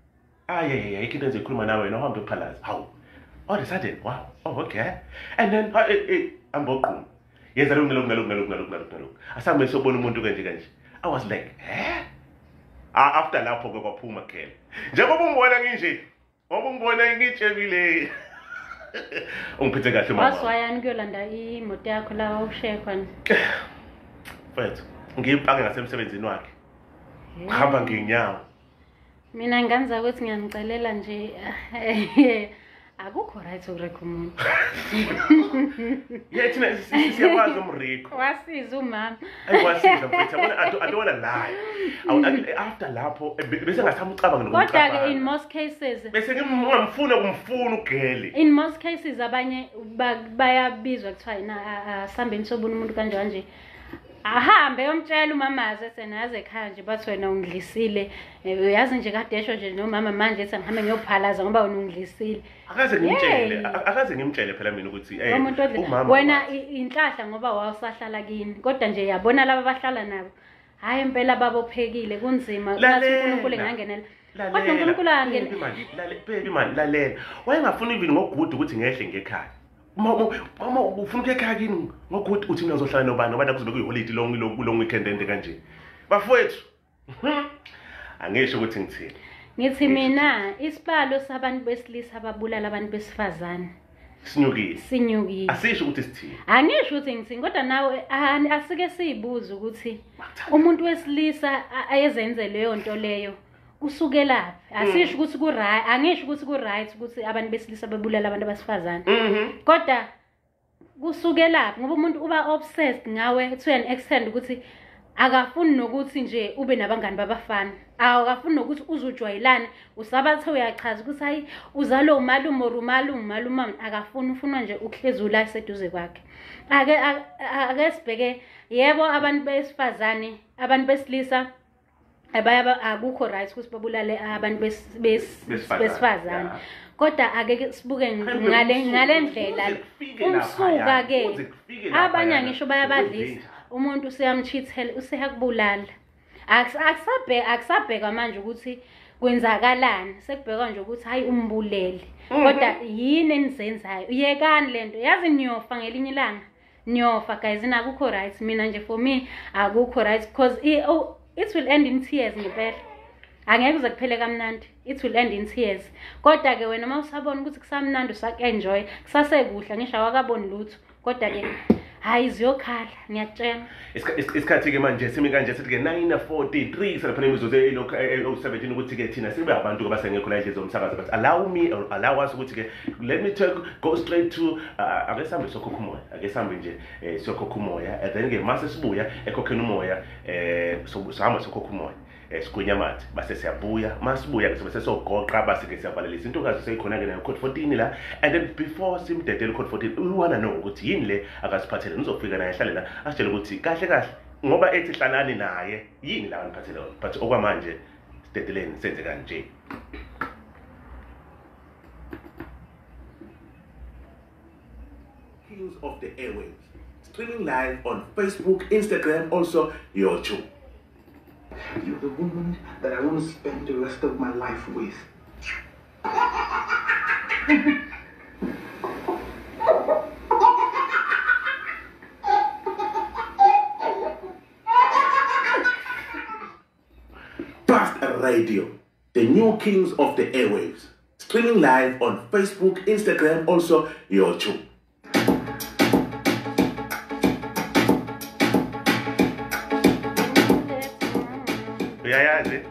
aye ayikho into engizokhuluma nawe wena uhamba ePalace hawu all of a sudden wow oh okay and then amboqhuma yenza lo ngalo ngalo ngalo ngalo ngalo asambe sobona umuntu kanje kanje I was like eh after lapho ke kwaphuma khele njengoba ungibona nginje ngoba ungibona ngitshebile ungiphethe kahle mama waswayani kuyolanda imoto yakho la ushiye khona mfethu ngiyipake ngasemsebenzini wakhe ngihamba ngenyawo mina nganza ukuthi ngiyanicela nje akukho right ukureka umuntu yeah thina siyakwazi umreko wasiza umama ayiwasiza mfethu yabona I don't want to lie after lapho bese ngasamcabanga nokucabanga kodwa ke in most cases bese ngimfuna kumfuna ugele in most cases abanye bayabizwa kuthiwa ina asambeni sobona umuntu kanje kanje ahambe yomtshela umamazi esenaze ekhaya nje bathi wena ungidlisile uyazi nje kade esho nje nomama manje ethi ngihambe ngiyophalaza ngoba wena ungidlisile akaze ngimtshele akaze ngimtshele phela mina ukuthi eh umama wena inhlahla ngoba wawusahlala kini kodwa nje yabona laba abahlala nabo hayi impela babophekile kunzima ngathi uNkulunkulu engangenela kodwa uNkulunkulu angene baby man lalela wayengafuna even ngogudu ukuthi ngehle ngekhaya mama mama ufuna ukuya kini ngokuthi uthi mina ngizohlala nobani ngoba nakuzobe kuyiholiday long long weekend ende kanje bafowethu angisho ukuthi ngithini ngithi mina isibalo sabantu besilisa ababulala abantu besifazane sinyukile sinyukile asisho ukuthi sithini angisho ukuthi ngithini kodwa nawe asike siyibuza ukuthi umuntu wesilisa ayezenze leyo nto leyo kusukela asisho ukuthi ku right angisho ukuthi ku right ukuthi abantu besilisa bebulala abantu besifazane kodwa kusukela ngoba umuntu uba obsessed ngawe to an extent ukuthi akafuni nokuthi nje ube nabangani babafana akafuni nokuthi uzujwayelana usabathe uyachaza ukuthi hayi uzalo umalume or umalume umalume akafuni ufuna nje ukuhlezula eseduze kwakhe ake ake sibheke yebo abantu besifazane abantu besilisa abaya akukho right ukuthi babulale abantu besifazane kodwa ake sibuke ngale ngale ndlela umsuka ke abanye ngisho bayabadlisa umuntu useyamchithela useyakubulala akusabheka akusabheka manje ukuthi kwenzakalani sekubheka nje ukuthi hayi umbulele kodwa yini enizenzayo uyekani lento yazi niyofa ngelinye ilanga niyofa guys akukho right mina nje for me akukho right because it, oh, it will end in tears ngempela angeke kuze kuphele kamnandi it will end in tears kodwa ke wena mawusabona ukuthi kusamnandi usakenjoy kusasekuhle ngisho awakaboni lutho kodwa ke hayi ziyokhala ngiyatshela isikhathi ke manje simi kanje sithi ke nine forty-three selaphana imizuzu elokhu seventeen ukuthi ke thina sibe abantu abasengekho la endlezi zomsakazo but allow me or allow us ukuthi ke let me take go straight to ake sambe sokhokha umoya ake sambe nje sokhokha umoya and then ke mase sibuya ekhokheni umoya eh sohamba sokhokha umoya esigwinyamathi base siyabuya masibuya ke bese sogoqa base ke siyavalelisa intokazi seyikhona ke nayo code fourteen la and then before simdedele code fourteen we wanna know ukuthi yini le akasiphathele nizofika naye hlale la asitshela ukuthi kahle kahle ngoba ethi hlalani naye yini la aniphathele but okwamanje sidedeleni senze kanje. Kings of the Airwaves streaming live on Facebook, Instagram, also YouTube. You're the woman that I want to spend the rest of my life with. Past Radio, the new Kings of the Airwaves, streaming live on Facebook, Instagram, also YouTube. Yeah, yeah, is it?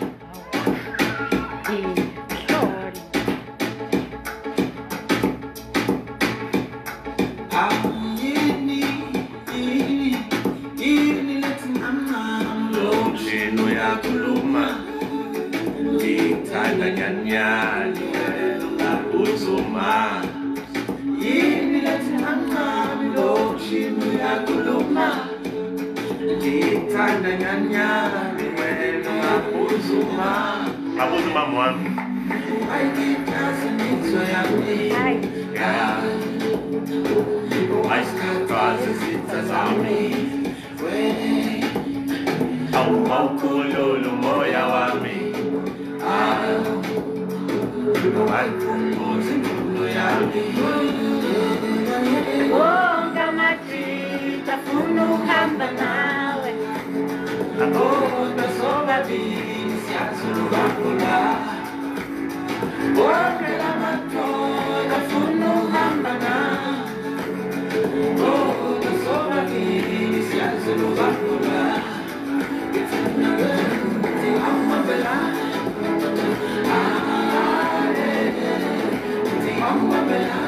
Abuzuma mwami. Au au kululu moya wami. Wonga matita funu hamba nawe. Agonda soba visi azulubakula. Wonga la matona funu hamba nawe. Agonda soba visi azulubakula. Amma bela. Amma bela.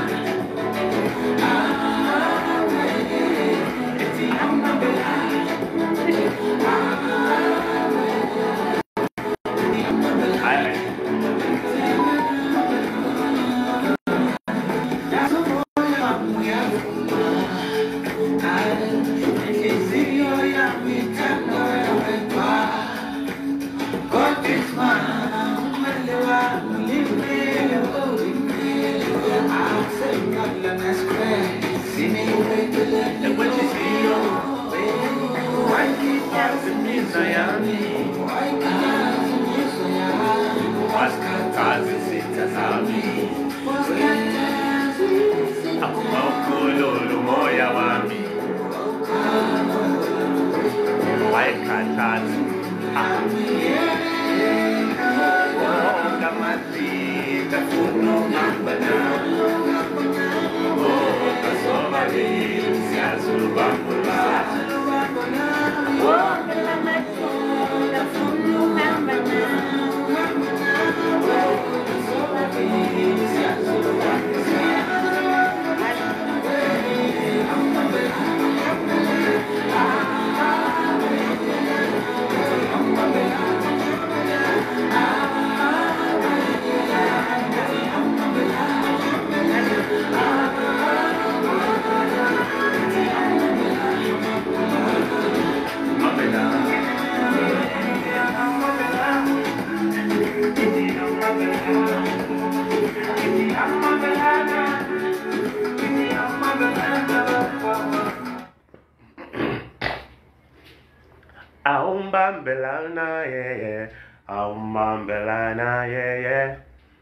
Aumbambelana, yeah, yeah. Aumbambelana, yeah, yeah.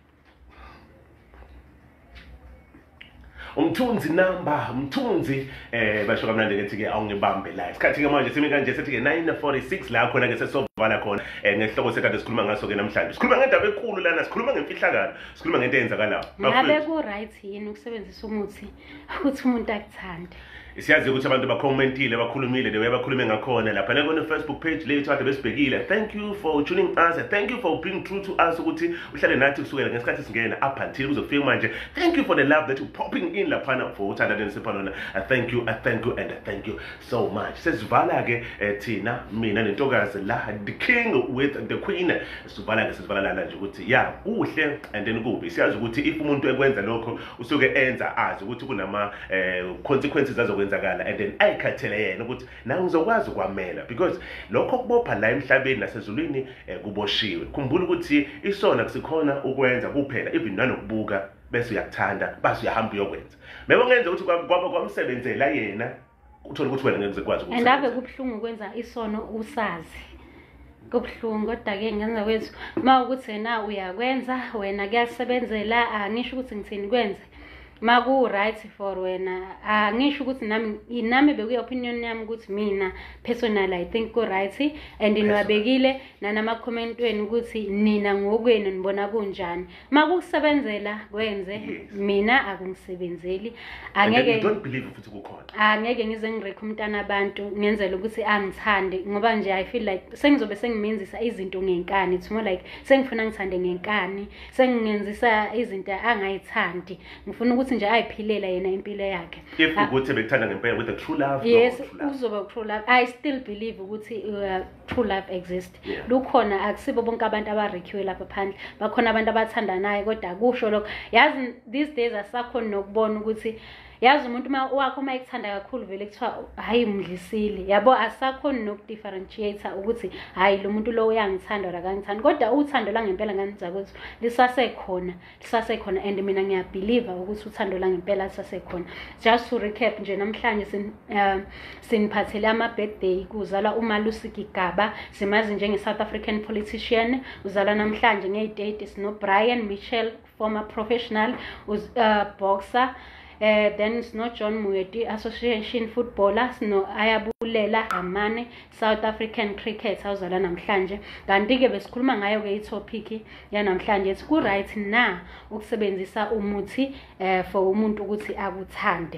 Umthunzi number, umthunzi eh basho kamnandi ngithi ke awungibambe la. Isikhathi ke manje simi kanje sethi ke nine forty-six la khona ke sesovala khona eh ngesihloko sekade sikhuluma ngaso ke namhlanje. Sikhuluma ngendaba enkulu lana, sikhuluma ngemfihlakalo, sikhuluma ngento eyenzakalayo. Ngabe ku right yini ukusebenzisa umuthi ukuthi umuntu akuthande? Siyazi ukuthi abantu bakhomentile bakhulumile the way bakhulume ngakhona lapha na kone Facebook page lethu kade besibhekile. Thank you for tuning us, thank you for being true to us ukuthi uhlale nathi kusukela ngesikhathi singena up until kuzofika manje. Thank you for the love that you popping in lapha for uthanda nisiphanona. I thank you, I thank you and I thank you so much. Sesivala ke thina mina nentokazi la the king with the queen. Sivala ke sivala la nje ukuthi yeah uhle and then kubi. Siyazi ukuthi if umuntu ekwenza lokho usuke enza azi ukuthi kunama consequences azo kwenzakala and then ayikhathele yena ukuthi na ngizokwazi ukwamela because lokho kubopha la emhlabeni nasezulwini kuboshiwe. Khumbula ukuthi isona kusikhona ukwenza kuphela even nanokubuka bese uyakuthanda base uyahamba uyokwenza. Mebe ngenze ukuthi kwaba kwamsebenzela yena uthola ukuthi wena ngeke ukwazi ukuthi andave kubhlungu ukwenza isono usazi. Kubhlungu kodwa ke ngenza kwethu ma ukuthi na uyakwenza wena kuyasebenzela angisho ukuthi ngithini kwenze maku right for wena angisho ukuthi nami inami bekuya opinion yami ukuthi mina personally I think go right and inwabekile nanama commentweni ukuthi nina ngokwenu nibona kunjani makusebenzela kwenze mina akungisebenzeli angeke don't believe futhi kukhona angeke ngize ngireke umntana abantu ngenzela ukuthi angithande ngoba nje I feel like sengizobe sengimenzisa izinto ngenkani it's more like sengifuna ngithande ngenkani sengingenzisa izinto angayithandi ngifuna ukuthi nje ayiphilela yena impilo yakhe if ukuthi bekuthanda ngempela with the true love yes uzoba true love I still believe ukuthi uh, true love exists yeah. Lukhona akusibo bonke abantu abarequiwe lapha phandle bakhona abantu abathandanayo kodwa akusho lokho yazi these days asakhona nokubona ukuthi yazi umuntu wakho uma ekuthanda kakhulu vele kuthiwa hayi umdlisile yabo asakhona nokudifferentiate ukuthi hayi lo muntu lo uyangithanda ora kangithanda kodwa uthando la ngempela nganiza ukuthi lisasekhona lisasekhona and mina ngiyabelieve ukuthi uthando la ngempela lisasekhona. Just to recap nje namhlanje sin uh, siniphathele ama birthday kuzala uMalusi Gigaba simazi njenge South African politician uzala namhlanje ngedate sino Brian Mitchell former professional uh, boxer. Uh, then it's not John Mueti Association footballer no Ayabulela Amane South African cricket awuzala namhlanje kanti ke besikhuluma ngayo ke itopic ya namhlanje ethi ku right na ukusebenzisa umuthi uh, for umuntu ukuthi akuthande.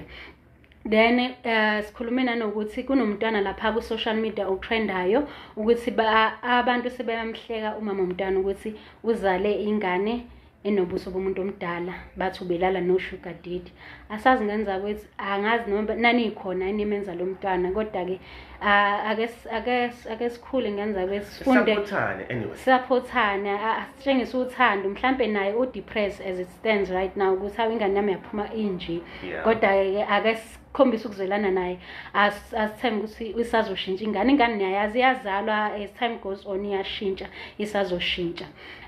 Then uh, sikhulumena nokuthi kunomntwana lapha ku social media utrendayo ukuthi abantu sebeyamhleka umama umntwana ukuthi uzale ingane enobuso bomuntu omdala bathu belala no sugar daddy asazi ngenza kwethi angazi noma nani ikhona inimenza lo mntwana kodwa ke ake ake ake sikhule ngenza kwethi sifunde supportane anyway supportane asitshengisa uthando mhlambe naye u depressed as it stands right now ukuthi awingane yami yaphuma inje kodwa ake khombisa ukuzwelana naye as asithemba ukuthi isazoshintsha ingane ingane niyayazi yazalwa as time goes on iyashintsha isazoshintsha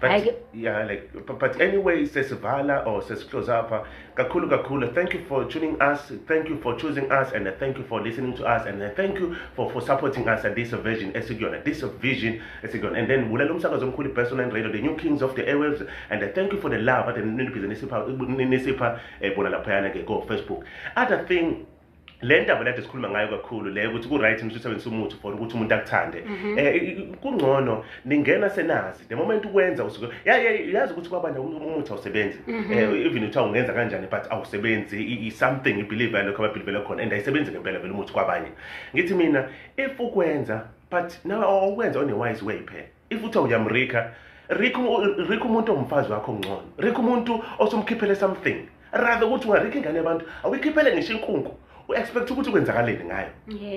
yeah like but, but anyway sesivala or sesiclose up kakhulu kakhulu. Thank you for tuning us, thank you for choosing us and thank you for listening to us and thank you for for supporting us at this vision esigona this vision esigona and then bulela umsakazo omkhulu personal radio the new kings of the airwaves and thank you for the love at the business nisipha bona lapha ke go Facebook. Other thing le ndaba lethe sikhuluma ngayo kakhulu le ukuthi ku right umsebenzisa umuthi for ukuthi umuntu akuthande eh kungcono ningena senazi the moment ukwenza usuke yazi ukuthi kwabanye umuthi awusebenzi even uthi ungenza kanjani but awusebenzi i something I believe lokho ababelieve khona and ayisebenzi ngempela vele umuthi kwabanye. Ngithi mina if ukwenza but nawe ukwenza on a wise way phela if uthi uyamrika rika rika umuntu omfazi wakho ngcono rika umuntu osumkhiphele something rather ukuthi ungarika ingane abantu awukhiphele ngisho inkunku we expect ukuthi kwenzakaleni ngayo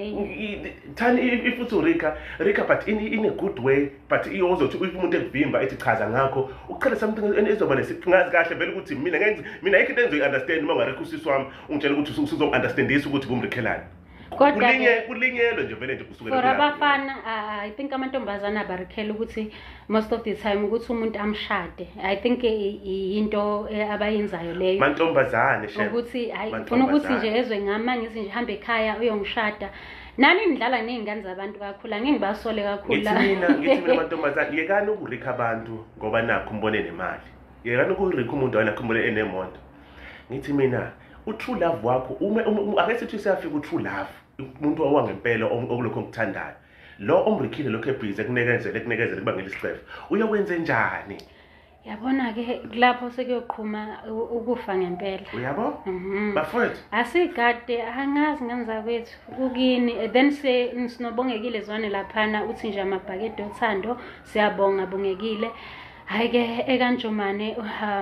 yeah thani if uthi rika rika but in in a good way but iyozo ukuthi if umuntu ekuvimba ethi chaza ngakho uqhele something ezoba nesingazi kahle vele ukuthi mina ngenza mina ayikho into enzo understand uma ngarika usisi wami ungitshela ukuthi uzo understandisa ukuthi kumrikhelani Kodwa kulinye ke kulinyelwe nje vele nje kusukela for kulapho. abafana uh, I think amantombazana barikhela ukuthi most of the time ukuthi umuntu amshade. I think i- i- into eh, abayenzayo leyo Mantombazane chef. ukuthi hayi ufuna ukuthi nje ezwe ngama ngithi nje hambe ekhaya uyongishada. Nani nidlala nezingane zabantu kakhulu angingibasole kakhulu Ngithi mina ngithi mina mantombazane yekani ukurika abantu ngoba nakho umbone nemali. Yekani ukurika umuntu wena khumbule enemoto. Ngithi mina utrue love wakho uma uma- ake sithi siyafika utrue love umuntu owangempela okulokho ngithandayo. Lo omrikhile lokho ebhize kunekezele kunekezele kubangela isicefe. Uyakwenze njani? yabona ke lapho sekuyoqhuma u- ukufa ngempela. Uyabo? Mhm. Bafowethu. Asigade angazi ngenza kwethu kukini then se sinobongekile zwane laphana uthi nje amabhakede othando siyabonga bongekile hayi ke ekanjomane uh,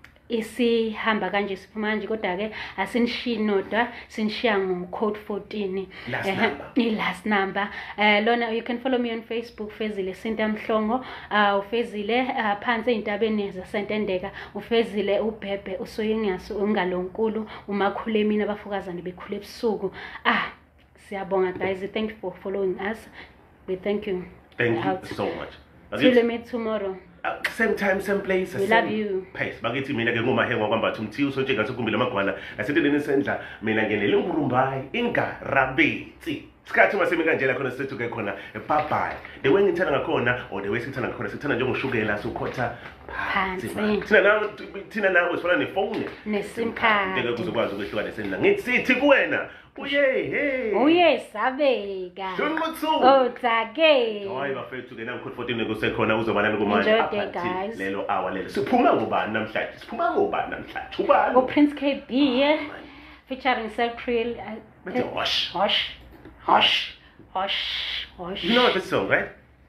isihamba kanje siphuma kanje kodwa ke asinishinodwa sinishiya ngo code fourteen Last eh, number. i last number eh lona you can follow me on Facebook Fezile Sinta Mhlongo uh ufezile uh, phansi eintabeni zasentendeka ufezile ubhebhe usoyingaso ungalonkulu umakhule mina abafukazana bekhule ebusuku ah siyabonga guys thank you for following us we thank you Thank you Out. so much. till we meet tomorrow. Uh, same time, same place. We same love you. Pace. Bakithi mina ke ngumahengo kwambatha umthiyo usontshenga sekumbile amagwala. Asentendeni sendla mina ngenele ngurumbayi ingarabetsi. Sikhathi masemi kanje la khona sethu ke khona bye bye. The way ngithanda ngakhona or the way sithanda ngakhona sithanda njengoshukela sukhotha phansi. Phansi. Thina nawe thina nawe sifana nefone. Ne-sim card. Ngeke kuzokwazi ukwehlukana sendla. Ngithi sithi kuwena. Uye hey. Uye sabeka. Shunquthu. Oh take. Hayi bafethu ke namkhulu fourteen kusekhona uzobana nami kumanje Enjoy the day, guys. lelo hour lelo siphuma ngobani namhlanje siphuma ngobani namhlanje ubani Go Prince K B yeah. Featuring Sel Krill. Bethe wash Hosh. Hosh. Hosh. Hosh. you know this song right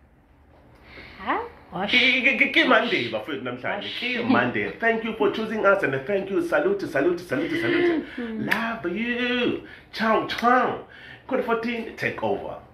Huh? Hosh. Ki Monday bafethu namhlanje ki Monday thank you for choosing us and thank you salute salute salute salute love you ciao ciao code fourteen take over